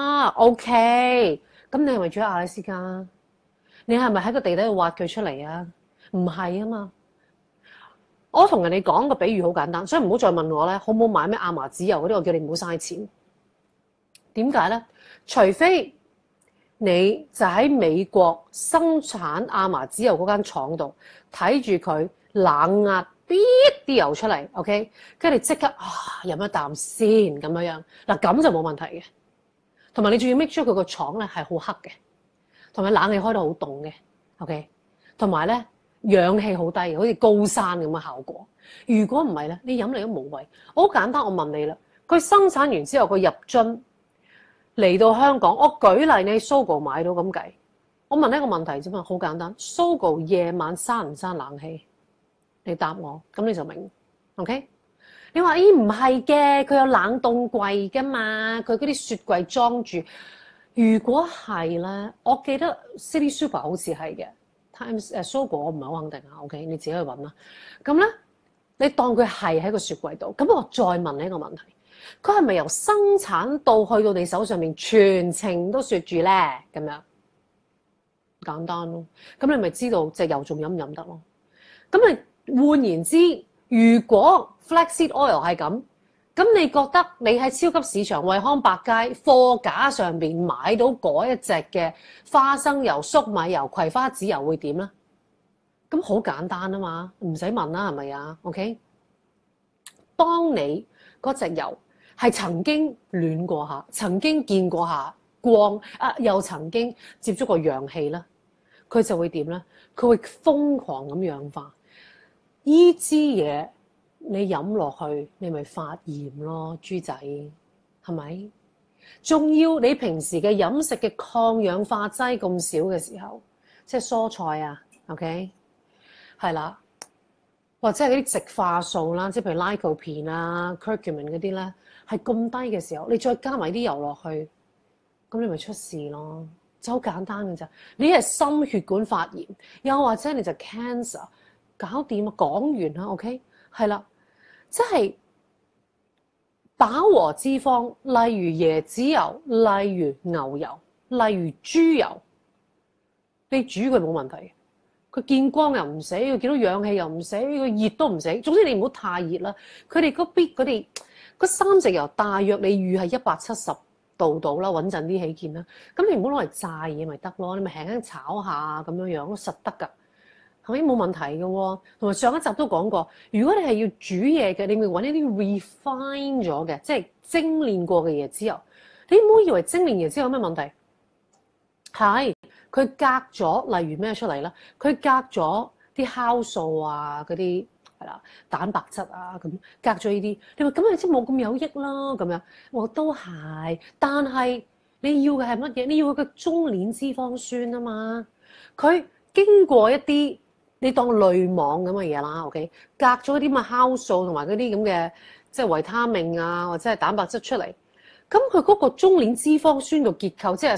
Speaker 1: OK？ 咁你係咪住喺阿拉斯加？你係咪喺個地底度挖佢出嚟啊？唔係啊嘛。我同人哋講個比喻好簡單，所以唔好再問我咧，好唔好買咩亞麻籽油嗰啲？我叫你唔好嘥錢。點解咧？除非你就喺美國生產亞麻籽油嗰間廠度睇住佢冷壓啲油出嚟 ，OK， 跟住你即刻飲一啖先咁樣嗱，咁就冇問題嘅。同埋你仲要 make sure佢個廠咧係好黑嘅，同埋冷氣開到好凍嘅 ，OK， 同埋咧。氧氣好低，好似高山咁嘅效果。如果唔係咧，你飲嚟都無謂。好簡單，我問你啦，佢生產完之後，佢入樽嚟到香港，我舉例你喺 Sogo 買到咁計。我問一個問題啫嘛，好簡單。Sogo 夜晚閂唔閂冷氣？你答我，咁你就明。OK？ 你話咦唔係嘅，佢有冷凍櫃㗎嘛，佢嗰啲雪櫃裝住。如果係咧，我記得 City Super 好似係嘅。Times Sogo 我唔係好肯定啊 ，OK， 你自己去揾啦。咁咧，你當佢係喺個雪櫃度，咁我再問你一個問題：佢係咪由生產到去到你手上面全程都雪住咧？咁樣簡單咯。咁你咪知道隻油仲飲唔飲得咯？咁你換言之，如果 flaxseed oil 係咁，咁你覺得你喺超級市場惠康百佳貨架上邊買到嗰一隻嘅花生油、粟米油、葵花籽油會點咧？咁好簡單啊嘛，唔使問啦，係咪啊 ？OK， 當你嗰隻油係曾經暖過下，曾經見過下光又曾經接觸過氧氣啦，佢就會點咧？佢會瘋狂咁氧化，依支嘢。你飲落去，你咪發炎咯，豬仔，係咪？仲要你平時嘅飲食嘅抗氧化劑咁少嘅時候，即係蔬菜啊 ，OK， 係啦，或者係嗰啲植化素啦，即係譬如 lycopene 啊、curcumin 嗰啲咧，係咁低嘅時候，你再加埋啲油落去，咁你咪出事咯，就好簡單嘅咋。你係心血管發炎，又或者你就 cancer， 搞掂啊，講完啦 ，OK， 係啦。即係飽和脂肪，例如椰子油，例如牛油，例如豬油，你煮佢冇問題。佢見光又唔死，佢見到氧氣又唔死，佢熱都唔死。總之你唔好太熱啦。佢哋嗰三隻油大約你預係170度到啦，穩陣啲起見啦。咁你唔好攞嚟炸嘢咪得咯，你咪輕輕炒下咁樣樣，實得㗎。係咪冇問題嘅喎？同埋上一集都講過，如果你係要煮嘢嘅，你咪揾一啲 refine 咗嘅，即係精煉過嘅椰子油。你唔好以為精煉椰子油有咩問題？係佢隔咗，例如咩出嚟啦？佢隔咗啲酵素啊，嗰啲係啦，蛋白質啊咁，隔咗呢啲。你話咁咪即係冇咁有益咯？咁樣我都係，但係你要嘅係乜嘢？你要佢嘅中鏈脂肪酸啊嘛，佢經過一啲。你當濾網咁嘅嘢啦 ，OK， 隔咗啲咁嘅酵素同埋嗰啲咁嘅即係維他命啊，或者係蛋白質出嚟，咁佢嗰個中鏈脂肪酸嘅結構即係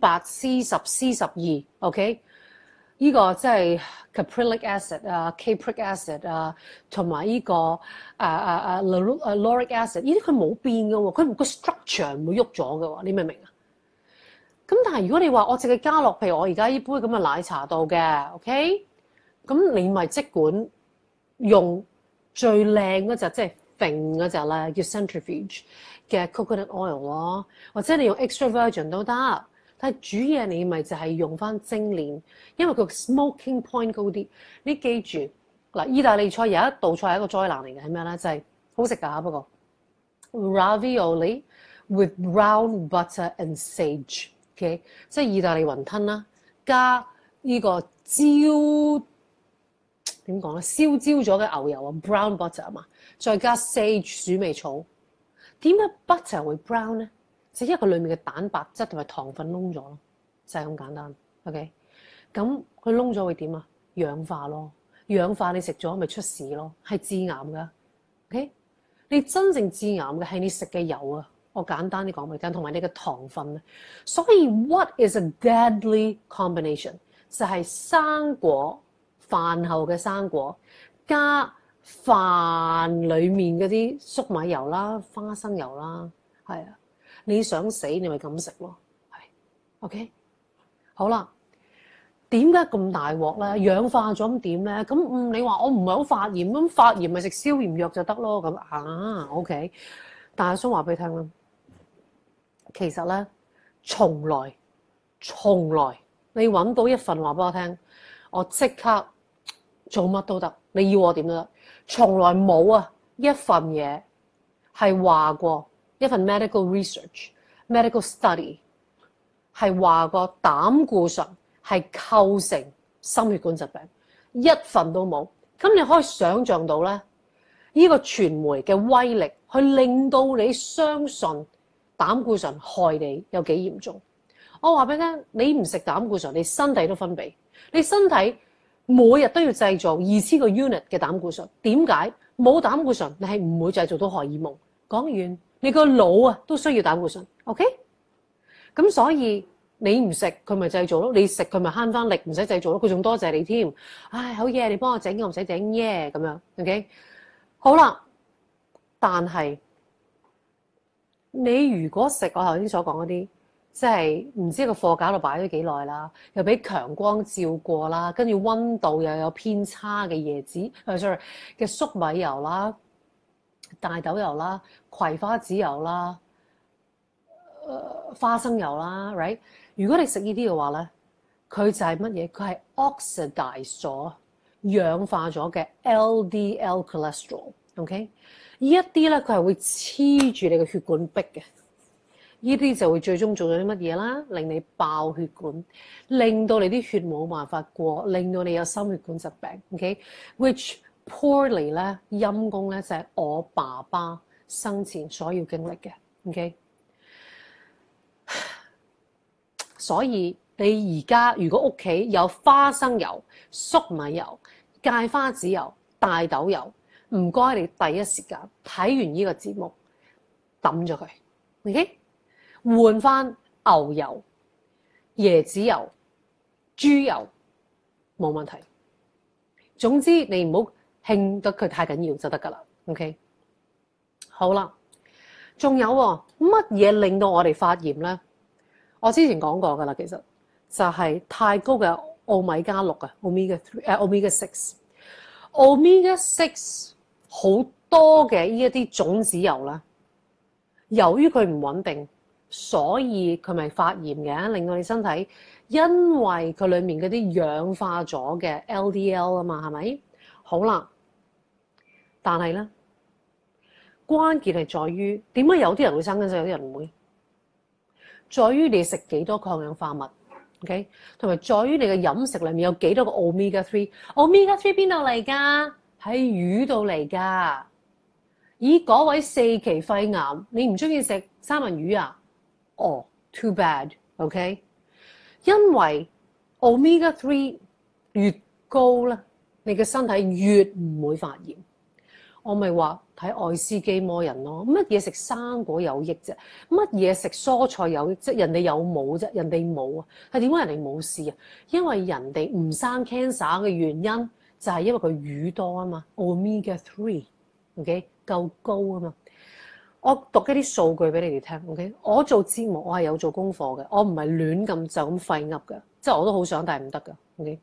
Speaker 1: C8、C10、C12，OK， 呢個即係 caprylic acid 啊、capric acid 啊，同埋呢個lauric acid， 呢啲佢冇變嘅喎，佢個 structure 唔會喐咗嘅喎，你明唔明啊？咁但係如果你話我淨係加落，譬如我而家呢杯咁嘅奶茶度嘅 ，OK。咁你咪即管用最靚嗰隻，即係揈嗰隻啦，叫 centrifuge 嘅 coconut oil 咯，或者你用 extra virgin 都得。但係煮嘢你咪就係用翻精煉，因為佢 smoking point 高啲。你記住嗱，意大利菜有一道菜係一個災難嚟嘅，係咩咧？就係、好食㗎嚇，不過 ravioli with brown butter and sage，OK，、即係意大利雲吞啦，加呢個點講咧？燒焦咗嘅牛油啊 ，brown butter 啊嘛，再加 sage 鼠尾草。點解 butter 會 brown 咧？就因為佢裡面嘅蛋白質同埋糖分燶咗咯，就係咁簡單。OK， 咁佢燶咗會點啊？氧化咯，氧化你食咗咪出事咯，係致癌噶。OK， 你真正致癌嘅係你食嘅油啊。我簡單啲講俾你聽，同埋你嘅糖分啊。所以 what is a deadly combination？ 就係生果。飯後嘅生果加飯裡面嗰啲粟米油啦、花生油啦，係啊，你想死你咪咁食咯，係 OK 好啦。點解咁大鑊咧？氧化咗咁點咧？咁你話我唔係好發炎，咁發炎咪食消炎藥就得咯。咁啊 OK， 但係我想話俾你聽啦，其實咧從來你揾到一份話俾我聽，我即刻。做乜都得，你要我點都得，從來冇啊一份嘢係話過一份 medical research、medical study 係話過膽固醇係構成心血管疾病，一份都冇。咁你可以想像到咧，呢個傳媒嘅威力，去令到你相信膽固醇害你有幾嚴重。我話俾你聽，你唔食膽固醇，你身體都分泌，你身體。每日都要製造2000個 unit 嘅膽固醇，點解？冇膽固醇，你係唔會製造到荷爾蒙。講完，你個腦啊都需要膽固醇 ，OK？ 咁所以你唔食佢咪製造咯，你食佢咪慳翻力，唔使製造咯，佢仲多謝你添。唉，好嘢，你幫我整，我唔使整耶咁樣 ，OK？ 好啦，但係你如果食我頭先所講嗰啲。即係唔知個貨架度擺咗幾耐啦，又俾強光照過啦，跟住溫度又有偏差嘅椰子，sorry 嘅粟米油啦、大豆油啦、葵花籽油啦、花生油啦 ，right？ 如果你食呢啲嘅話咧，佢就係乜嘢？佢係 oxidize 咗、氧化咗嘅 LDL cholesterol，OK？ 呢一啲咧，佢係會黐住你嘅血管壁嘅。呢啲就會最終做咗啲乜嘢啦？令你爆血管，令到你啲血冇辦法過，令到你有心血管疾病。OK，which poorly 咧陰公咧就係我爸爸生前所要經歷嘅。OK， 所以你而家如果屋企有花生油、粟米油、芥花籽油、大豆油，唔該你第一時間睇完呢個節目抌咗佢。OK。換翻牛油、椰子油、豬油冇問題。總之你唔好興得佢太緊要就得㗎啦。OK， 好啦，仲有乜嘢令到我哋發炎咧？我之前講過㗎啦，其實就係太高嘅奧米加6啊 ，omega 6，omega 6好多嘅呢一啲種子油啦，由於佢唔穩定。所以佢咪發炎嘅，令到你身體，因為佢裡面嗰啲氧化咗嘅 LDL 啊嘛，係咪？好啦，但係咧，關鍵係在於點解有啲人會生根症，有啲人唔會？在於你食幾多抗氧化物 ，OK？ 同埋在於你嘅飲食裡面有幾多個 omega 3？omega 3邊度嚟㗎？喺魚度嚟㗎。咦，嗰位4期肺癌，你唔中意食三文魚啊？哦 ，too bad，OK？ 因為 omega 3越高咧，你嘅身體越唔會發炎。我咪話睇愛斯基摩人咯，乜嘢食生果有益啫？乜嘢食蔬菜有益啫？人哋有冇啫？人哋冇啊，係點解人哋冇事啊？因為人哋唔生 cancer 嘅原因就係因為佢魚多啊嘛 ，omega 3，OK 夠高啊嘛。我讀一啲數據俾你哋聽 ，OK？ 我做節目我係有做功課嘅，我唔係亂咁就咁廢噏嘅，即係我都好想，但係唔得㗎 ，OK？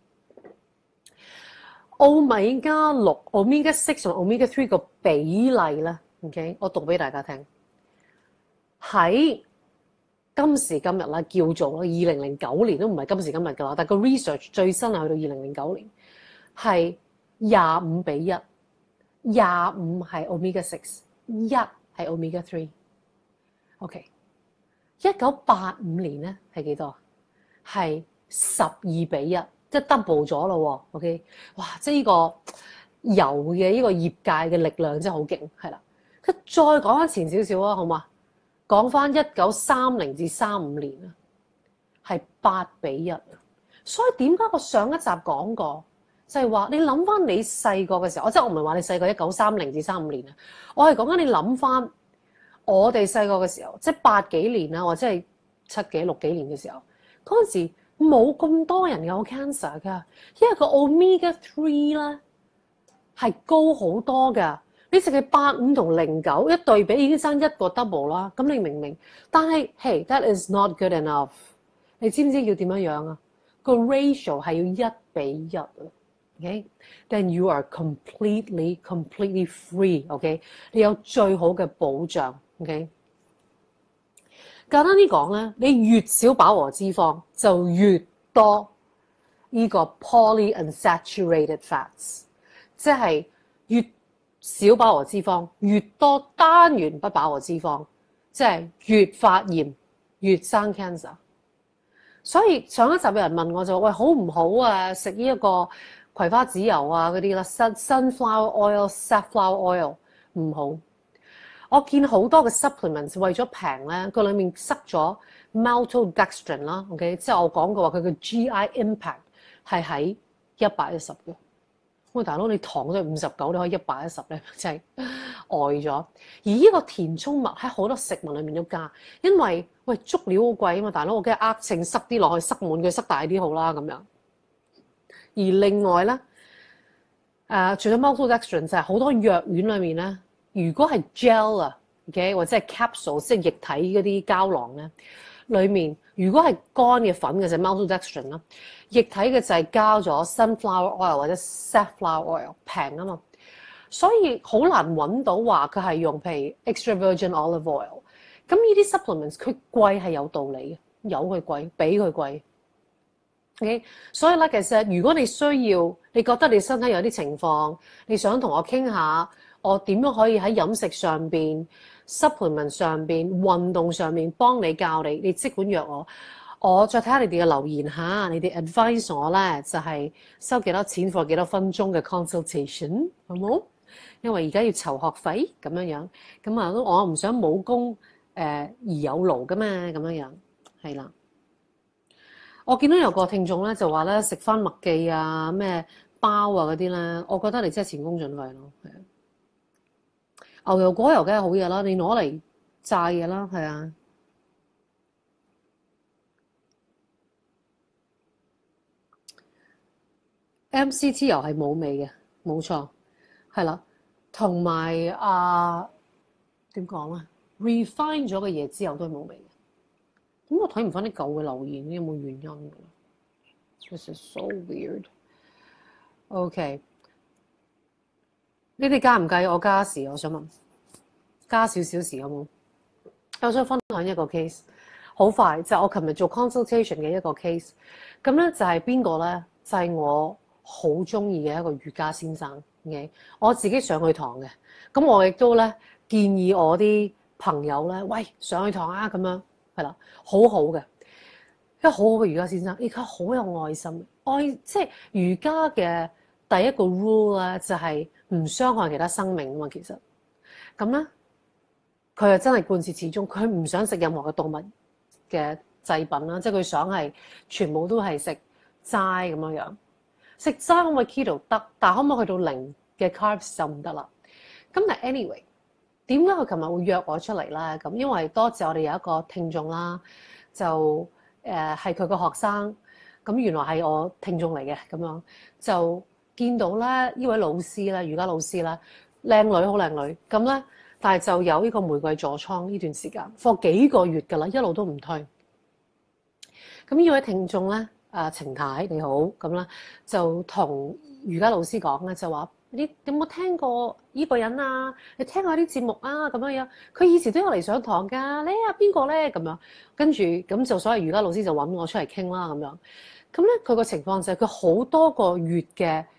Speaker 1: 奧米加6、omega 6同 omega 3個比例咧 ，OK？ 我讀俾大家聽。喺今時今日啦，叫做2009年都唔係今時今日㗎啦，但個 research 最新係去到2009年，係 25:1， 25係 omega 6， 1係 omega 3。OK， 1985年咧係幾多？係12:1，即係 double 咗咯喎。OK， 哇！即係呢個油嘅呢個業界嘅力量真係好勁，係啦。佢再講翻前少少啊，好嘛？講翻1930至35年啊，係8:1。所以點解我上一集講過，就係話你諗翻你細個嘅時候，即係我唔係話你細個1930至35年啊，我係講緊你諗翻我哋細個嘅時候，即係80幾年啦，或者係70幾、60幾年嘅時候，嗰陣時冇咁多人有 cancer 㗎，因為個 omega 3咧係高好多㗎。你淨係85同09一對比已經爭一個 double 啦，咁你明唔明？但係 hey that is not good enough。你知唔知要點樣樣啊？個 ratio 係要1:1啊。OK，then you are completely free。OK， 你有最好嘅保障。OK， 簡單啲講咧，你越少飽和脂肪就越多呢個 polyunsaturated fats， 即係越少飽和脂肪，越多單元不飽和脂肪，即係越發炎，越生 cancer。所以上一集有人問我就喂，好唔好啊？食呢一個葵花籽油啊嗰啲啦 ，sunflower oil、safflower oil 唔好。我見好多嘅 supplements 為咗平咧，佢裡面塞咗 maltodextrin 啦 ，OK， 即係我講過話佢嘅 GI impact 係喺110嘅。喂，大佬，你糖都係59，你可以110咧，真係呆咗。而呢個填充物喺好多食物裏面都加，因為喂足料好貴啊嘛，大佬，我梗係壓秤塞啲落去，塞滿佢，塞大啲好啦咁樣。而另外咧，除咗 maltodextrin 就係好多藥丸裏面咧，如果係 gel 啊 ，OK， 或者係 capsule， 即係液體嗰啲膠囊咧，裏面如果係乾嘅粉嘅就係 maltodextrin 啦。液體嘅就係加咗 sunflower oil 或者 safflower oil， 平啊嘛，所以好難揾到話佢係用譬如 extra virgin olive oil。咁呢啲 supplements 佢貴係有道理嘅，有佢貴，俾佢貴。OK， 所以 like I said， 如果你需要，你覺得你身體有啲情況，你想同我傾下，我點樣可以喺飲食上邊、supplement 上邊、運動上面幫你教你，你即管約我。我再睇下你哋嘅留言嚇，你哋 advise 我咧就係收幾多錢 for 幾多分鐘嘅 consultation， 好冇？因為而家要籌學費咁樣，咁啊我唔想冇功而有勞噶嘛，咁樣係啦。我見到有個聽眾咧就話咧食翻麥記啊咩包啊嗰啲咧，我覺得你真係前功盡廢咯，係啊。牛油果油梗係好嘢啦，你攞嚟炸嘢啦，係啊。MCT 油係冇味嘅，冇錯，係啦。同埋點講咧 ？refine 咗嘅嘢之後都係冇味嘅。咁我睇唔翻啲舊嘅留言，有冇原因㗎 ？This is so weird。OK， 你哋介唔介意我加時？我想問，加少少時好冇？我想分享一個 case， 好快就係我琴日做 consultation 嘅一個 case。咁咧就係邊個咧？就係我好中意嘅一個瑜伽先生。Okay? 我自己上去堂嘅，咁我亦都咧建議我啲朋友咧，喂上去堂啊咁樣，係啦，好好嘅，一個好好嘅瑜伽先生，而家好有愛心，即係瑜伽嘅第一個 rule 咧，就係唔傷害其他生命啊嘛，其實，咁咧佢又真係貫徹始終，佢唔想食任何嘅動物嘅製品啦，即係佢想係全部都係食齋咁樣。食齋可唔可以 keto 得，但係可唔可以去到零嘅 carbs 就唔得啦。咁但 anyway， 點解佢琴日會約我出嚟咧？咁因為多謝我哋有一個聽眾啦，就係佢個學生，咁原來係我聽眾嚟嘅，咁樣就見到咧呢位老師咧，瑜伽老師咧，靚女好靚女，咁咧，但係就有呢個玫瑰痤瘡呢段時間，放幾個月㗎啦，一路都唔退。咁呢位聽眾咧。程太你好，咁啦就同瑜伽老師講咧，就話你有冇聽過呢個人啊？你聽下啲節目啊，咁樣樣。佢以前都有嚟上堂㗎，你啊邊個咧？咁樣跟住咁就所謂瑜伽老師就揾我出嚟傾啦，咁樣。咁咧佢個情況就係佢好多個月嘅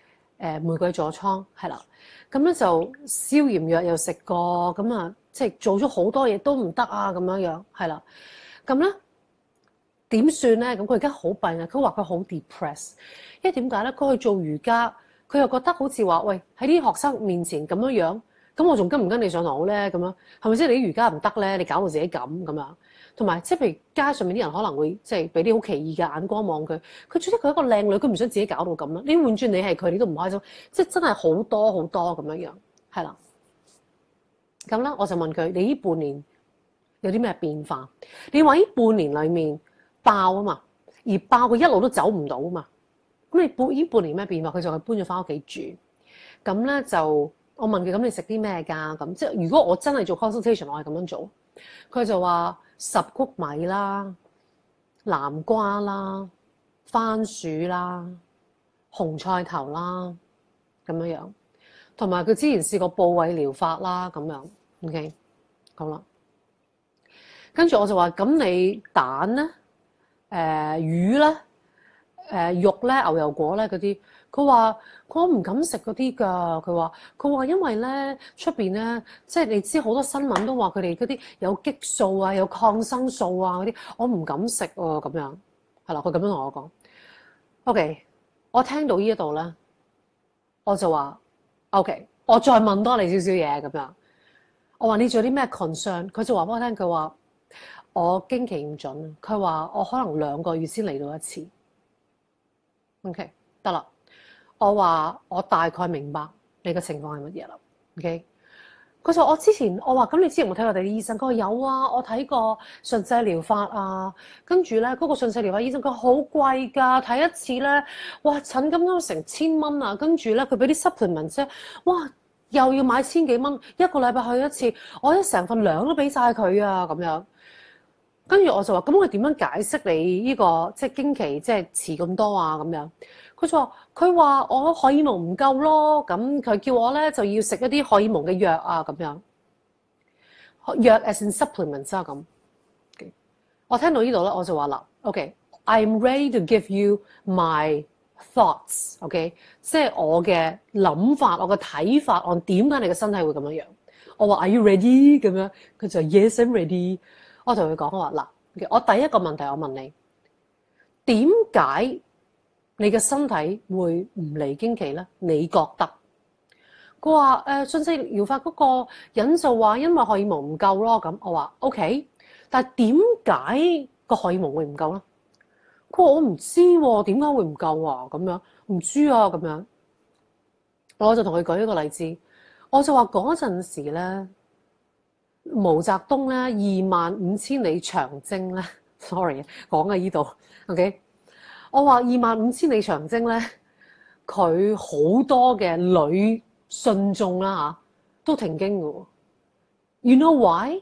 Speaker 1: 玫瑰痤瘡，係啦。咁咧就消炎藥又食過，咁啊即係做咗好多嘢都唔得啊咁樣樣，係啦。咁咧點算咧？咁佢而家好病啊！佢話佢好 depressed，因為點解咧？佢去做瑜伽，佢又覺得好似話喂喺啲學生面前咁樣樣，咁我仲跟唔跟你上堂好咧？咁樣係咪先？你啲瑜伽唔得咧？你搞到自己咁樣，同埋即係譬如街上面啲人可能會即係俾啲好奇異嘅眼光望佢，佢覺得佢一個靚女，佢唔想自己搞到咁啦。你換轉你係佢，你都唔開心，即係真係好多好多咁樣樣，係啦。咁咧我就問佢：你呢半年有啲咩變化？你話呢半年裡面爆啊嘛，而爆佢一路都走唔到啊嘛。咁你呢半年咩變化？佢就係搬咗翻屋企住。咁咧就我問佢：咁你食啲咩㗎？咁即係如果我真係做 consultation，我係咁樣做。佢就話十穀米啦、南瓜啦、番薯啦、紅菜頭啦咁樣樣，同埋佢之前試過部位療法啦咁樣。OK， 好啦。跟住我就話：咁你蛋咧、魚咧、肉咧、牛油果咧嗰啲，佢話我唔敢食嗰啲㗎。佢話因為咧出邊咧，即係你知好多新聞都話佢哋嗰啲有激素啊、有抗生素啊嗰啲，我唔敢食喎咁樣。係啦，佢咁樣同我講。OK， 我聽到呢一度咧，我就話 OK， 我再問多你少少嘢咁樣。我話你仲有啲咩 concern？ 佢就話俾我聽，佢話我經期唔準，佢話我可能2個月先嚟到一次。OK， 得啦。我話我大概明白你嘅情況係乜嘢啦。OK， 佢就我之前我話咁你之前有冇睇過我哋啲醫生？佢話有啊，我睇過順勢療法啊，跟住咧嗰個順勢療法醫生佢好貴㗎，睇一次咧哇診金都成1000蚊啊，跟住咧佢俾啲 supplement 啫，哇！又要買1000幾蚊，一個禮拜去一次，我一成份糧都俾晒佢啊咁樣。跟住我就話：咁佢點樣解釋你呢個即係經期即係遲咁多啊咁樣？佢話我荷爾蒙唔夠咯，咁佢叫我咧就要食一啲荷爾蒙嘅藥啊咁樣。藥 as in supplements 啊咁。Okay. 我聽到呢度咧，我就話啦 ，OK，I'm ready to give you my thoughts，OK， 即係我嘅諗法，我嘅睇法，我點解你嘅身體會咁樣樣？我話 Are you ready？ 咁樣，佢就 Yes I'm ready。我同佢講我話嗱，我第一個問題我問你，點解你嘅身體會唔嚟經期咧？你覺得？佢話順勢療法嗰個人就話因為荷爾蒙唔夠咯，咁我話 OK， 但係點解個荷爾蒙會唔夠咧？佢話我唔知喎，點解會唔夠啊？咁樣唔知啊，咁樣我就同佢舉一個例子，我就話嗰陣時咧，毛澤東咧25000里長征咧 ，sorry 講喺呢度 ，OK， 我話25000里長征咧，佢好多嘅女信眾啦嚇都停經嘅喎。You know why?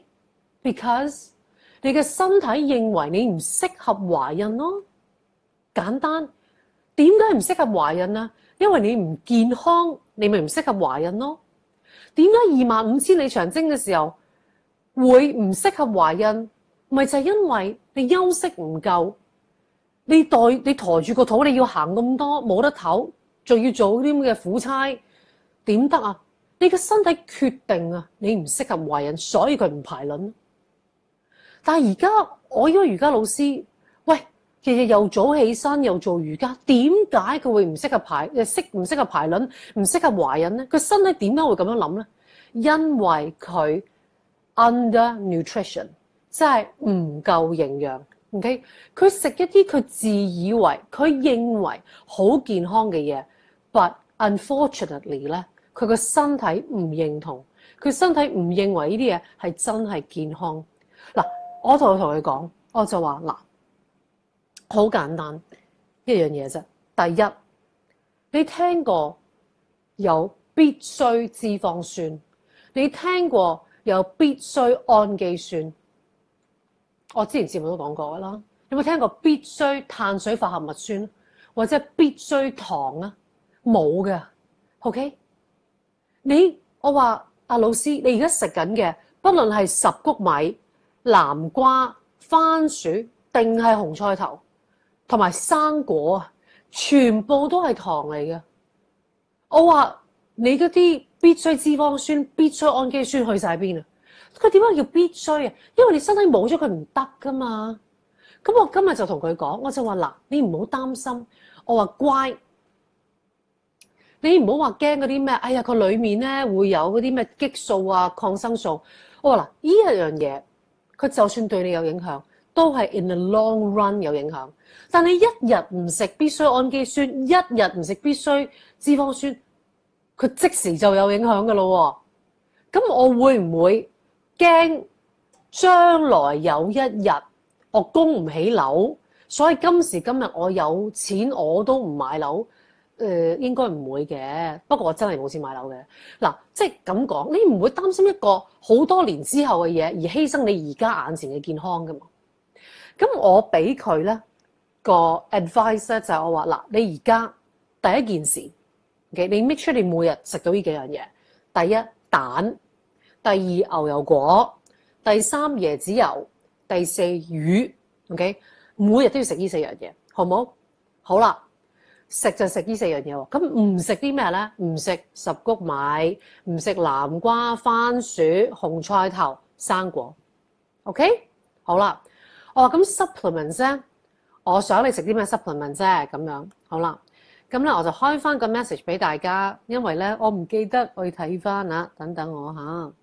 Speaker 1: Because 你嘅身體認為你唔適合懷孕咯。簡單，點解唔適合懷孕啊？因為你唔健康，你咪唔適合懷孕咯。點解25000里長征嘅時候會唔適合懷孕？咪就係因為你休息唔夠，你抬住個肚，你要行咁多，冇得唞，仲要做啲咁嘅苦差，點得啊？你嘅身體決定啊，你唔適合懷孕，所以佢唔排卵。但係而家我呢個瑜伽老師，喂，日日又早起身又做瑜伽，點解佢會唔適合唔適合排卵，唔適合懷孕咧？佢身體點解會咁樣諗咧？因為佢 under nutrition， 即係唔夠營養。OK， 佢食一啲佢自以為佢認為好健康嘅嘢 ，but unfortunately 咧，佢個身體唔認同，佢身體唔認為呢啲嘢係真係健康。嗱，我同佢講，我就話嗱，好簡單一樣嘢啫。第一，你聽過有必需脂肪酸，你聽過有必需氨基酸。我之前節目都講過啦，有冇聽過必需碳水化合物酸或者必需糖啊？冇嘅 ，OK？ 我話阿老師，你而家食緊嘅，不論係十穀米、南瓜、番薯定係紅菜頭同埋生果啊，全部都係糖嚟嘅。 我話你嗰啲必需脂肪酸、必需氨基酸去晒邊啊？佢點解叫必需啊？因為你身體冇咗佢唔得噶嘛。咁我今日就同佢講，我就話嗱，你唔好擔心。我話乖，你唔好話驚嗰啲咩，哎呀，佢裡面咧會有嗰啲咩激素啊、抗生素。我話嗱，呢一樣嘢，佢就算對你有影響，都係 in the long run 有影響。但你一日唔食必需氨基酸，一日唔食必需脂肪酸，佢即時就有影響噶咯喎。咁我會唔會驚將來有一日我供唔起樓，所以今時今日我有錢我都唔買樓？應該唔會嘅。不過我真係冇錢買樓嘅。嗱，即係咁講，你唔會擔心一個好多年之後嘅嘢而犧牲你而家眼前嘅健康噶嘛？咁我俾佢咧個 advice 咧就係我話嗱，你而家第一件事 ，OK， 你 make sure 你每日食到呢幾樣嘢。第一蛋，第二牛油果，第三椰子油，第四魚 ，OK， 每日都要食呢四樣嘢，好冇？好啦，食就食呢四樣嘢喎。咁唔食啲咩咧？唔食十谷米，唔食南瓜、番薯、紅菜頭、生果。OK， 好啦。我話咁 supplements 咧，我想你食啲咩 supplements 啫？咁樣好啦。咁咧我就開翻個 message 俾大家，因為咧我唔記得，我要睇翻啊。等等我嚇。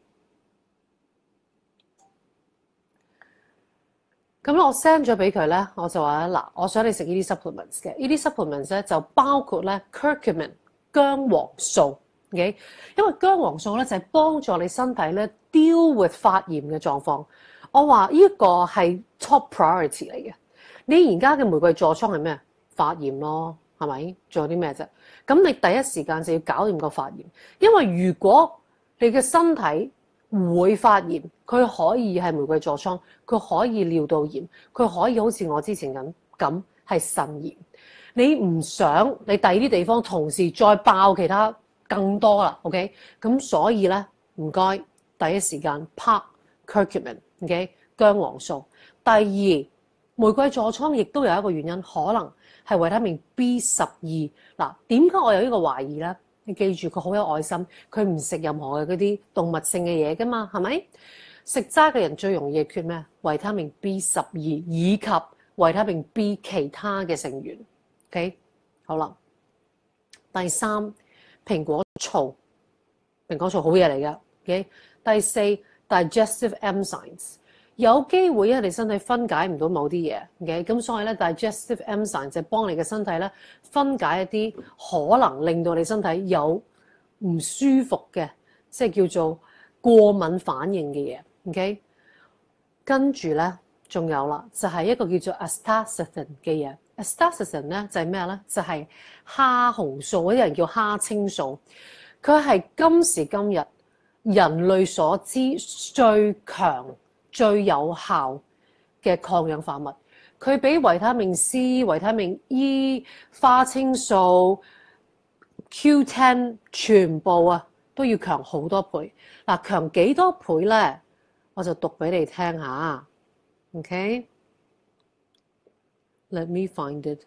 Speaker 1: 咁咧我 send 咗俾佢咧，我就話嗱，我想你食呢啲 supplements 嘅，呢啲 supplements 咧就包括咧 curcumin 薑黃素 ，OK， 因為薑黃素咧就係幫助你身體咧 deal with 發炎嘅狀況。我話呢一個係 top priority 嚟嘅。你而家嘅玫瑰痤瘡係咩？發炎咯，係咪？仲有啲咩啫？咁你第一時間就要搞掂個發炎，因為如果你嘅身體會發炎，佢可以係玫瑰痤瘡，佢可以尿道炎，佢可以好似我之前咁係腎炎。你唔想你第二啲地方同時再爆其他更多啦 ，OK？ 咁所以咧，唔該，第一時間拍 curcumin。OK， 薑黃素。第二，玫瑰痤瘡亦都有一個原因，可能係維他命 B12。嗱，點解我有呢個懷疑咧？你記住，佢好有愛心，佢唔食任何嘅嗰啲動物性嘅嘢噶嘛，係咪？食齋嘅人最容易缺咩？維他命 B12以及維他命 B 其他嘅成員。OK， 好啦。第三，蘋果醋，蘋果醋好嘢嚟㗎。OK， 第四，digestive enzymes， 有機會因為你身體分解唔到某啲嘢 ，OK， 咁所以咧 digestive enzymes 就幫你嘅身體咧分解一啲可能令到你身體有唔舒服嘅，即係叫做過敏反應嘅嘢 ，OK。跟住咧仲有啦，就係一個叫做 astaxanthin 嘅嘢。astaxanthin 咧就係咩咧？就係蝦紅素，嗰啲人叫蝦青素，佢係今時今日人類所知最強、最有效嘅抗氧化物，佢比維他命 C、維他命 E、花青素、Q10 全部啊都要強好多倍。嗱，強幾多倍咧？我就讀俾你聽下。OK，Let me find it。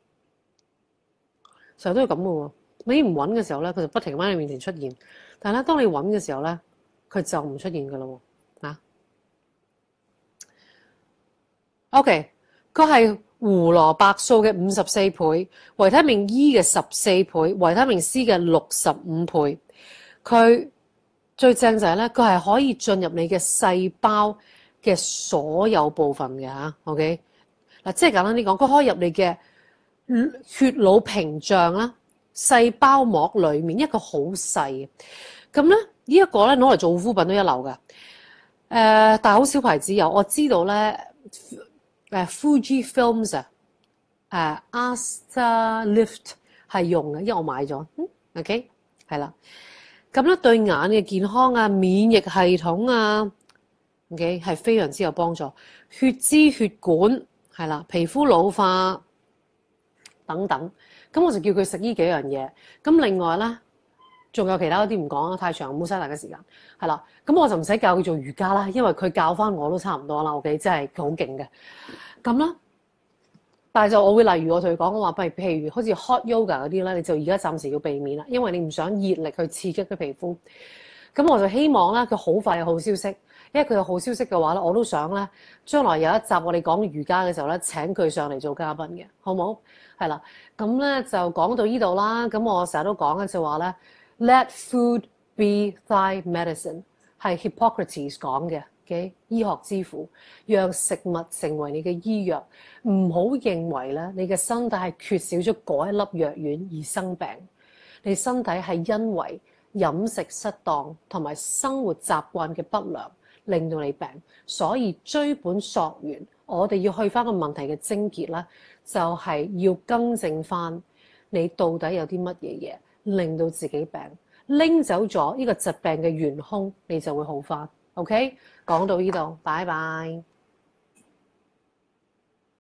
Speaker 1: 成日都係咁嘅喎，你唔揾嘅時候咧，佢就不停喺你面前出現。但係咧，當你揾嘅時候咧，佢就唔出現㗎咯喎。啊 ，OK， 佢係胡蘿蔔素嘅54倍，維他命 E 嘅14倍，維他命 C 嘅65倍。佢最正就係咧，佢係可以進入你嘅細胞嘅所有部分嘅嚇。OK， 嗱，即係簡單啲講，佢可以入你嘅血腦屏障啦。細胞膜裡面一個好細嘅，咁咧呢一個咧攞嚟做護膚品都一流㗎。但係好少牌子有，我知道咧Fuji Films Asta Lift 係用嘅，因為我買咗。OK 係啦，咁咧對眼嘅健康啊、免疫系統啊 ，OK 係非常之有幫助。血脂、血管係啦，皮膚老化等等。咁我就叫佢食呢幾樣嘢。咁另外咧，仲有其他嗰啲唔講啦，太長冇嘥大家時間。係啦，咁我就唔使教佢做瑜伽啦，因為佢教翻我都差唔多啦。OK，真係佢好勁嘅。咁啦， 但係就我會例如我同佢講，我話譬如好似 hot yoga 嗰啲咧，你就而家暫時要避免啦，因為你唔想熱力去刺激佢皮膚。咁我就希望咧，佢好快有好消息，因為佢有好消息嘅話咧，我都想咧，將來有一集我哋講瑜伽嘅時候咧，請佢上嚟做嘉賓嘅，好冇？係啦，咁咧就講到呢度啦。咁我成日都講咧就話咧 ，Let food be thy medicine 係 Hippocrates 講嘅嘅醫學之父，讓食物成為你嘅醫藥。唔好認為咧你嘅身體係缺少咗嗰一粒藥丸而生病，你身體係因為飲食失當同埋生活習慣嘅不良令到你病，所以追本溯源，我哋要去翻個問題嘅症結咧，就係要更正翻你到底有啲乜嘢嘢令到自己病，拎走咗呢個疾病嘅元兇，你就會好翻。OK， 講到呢度，拜拜。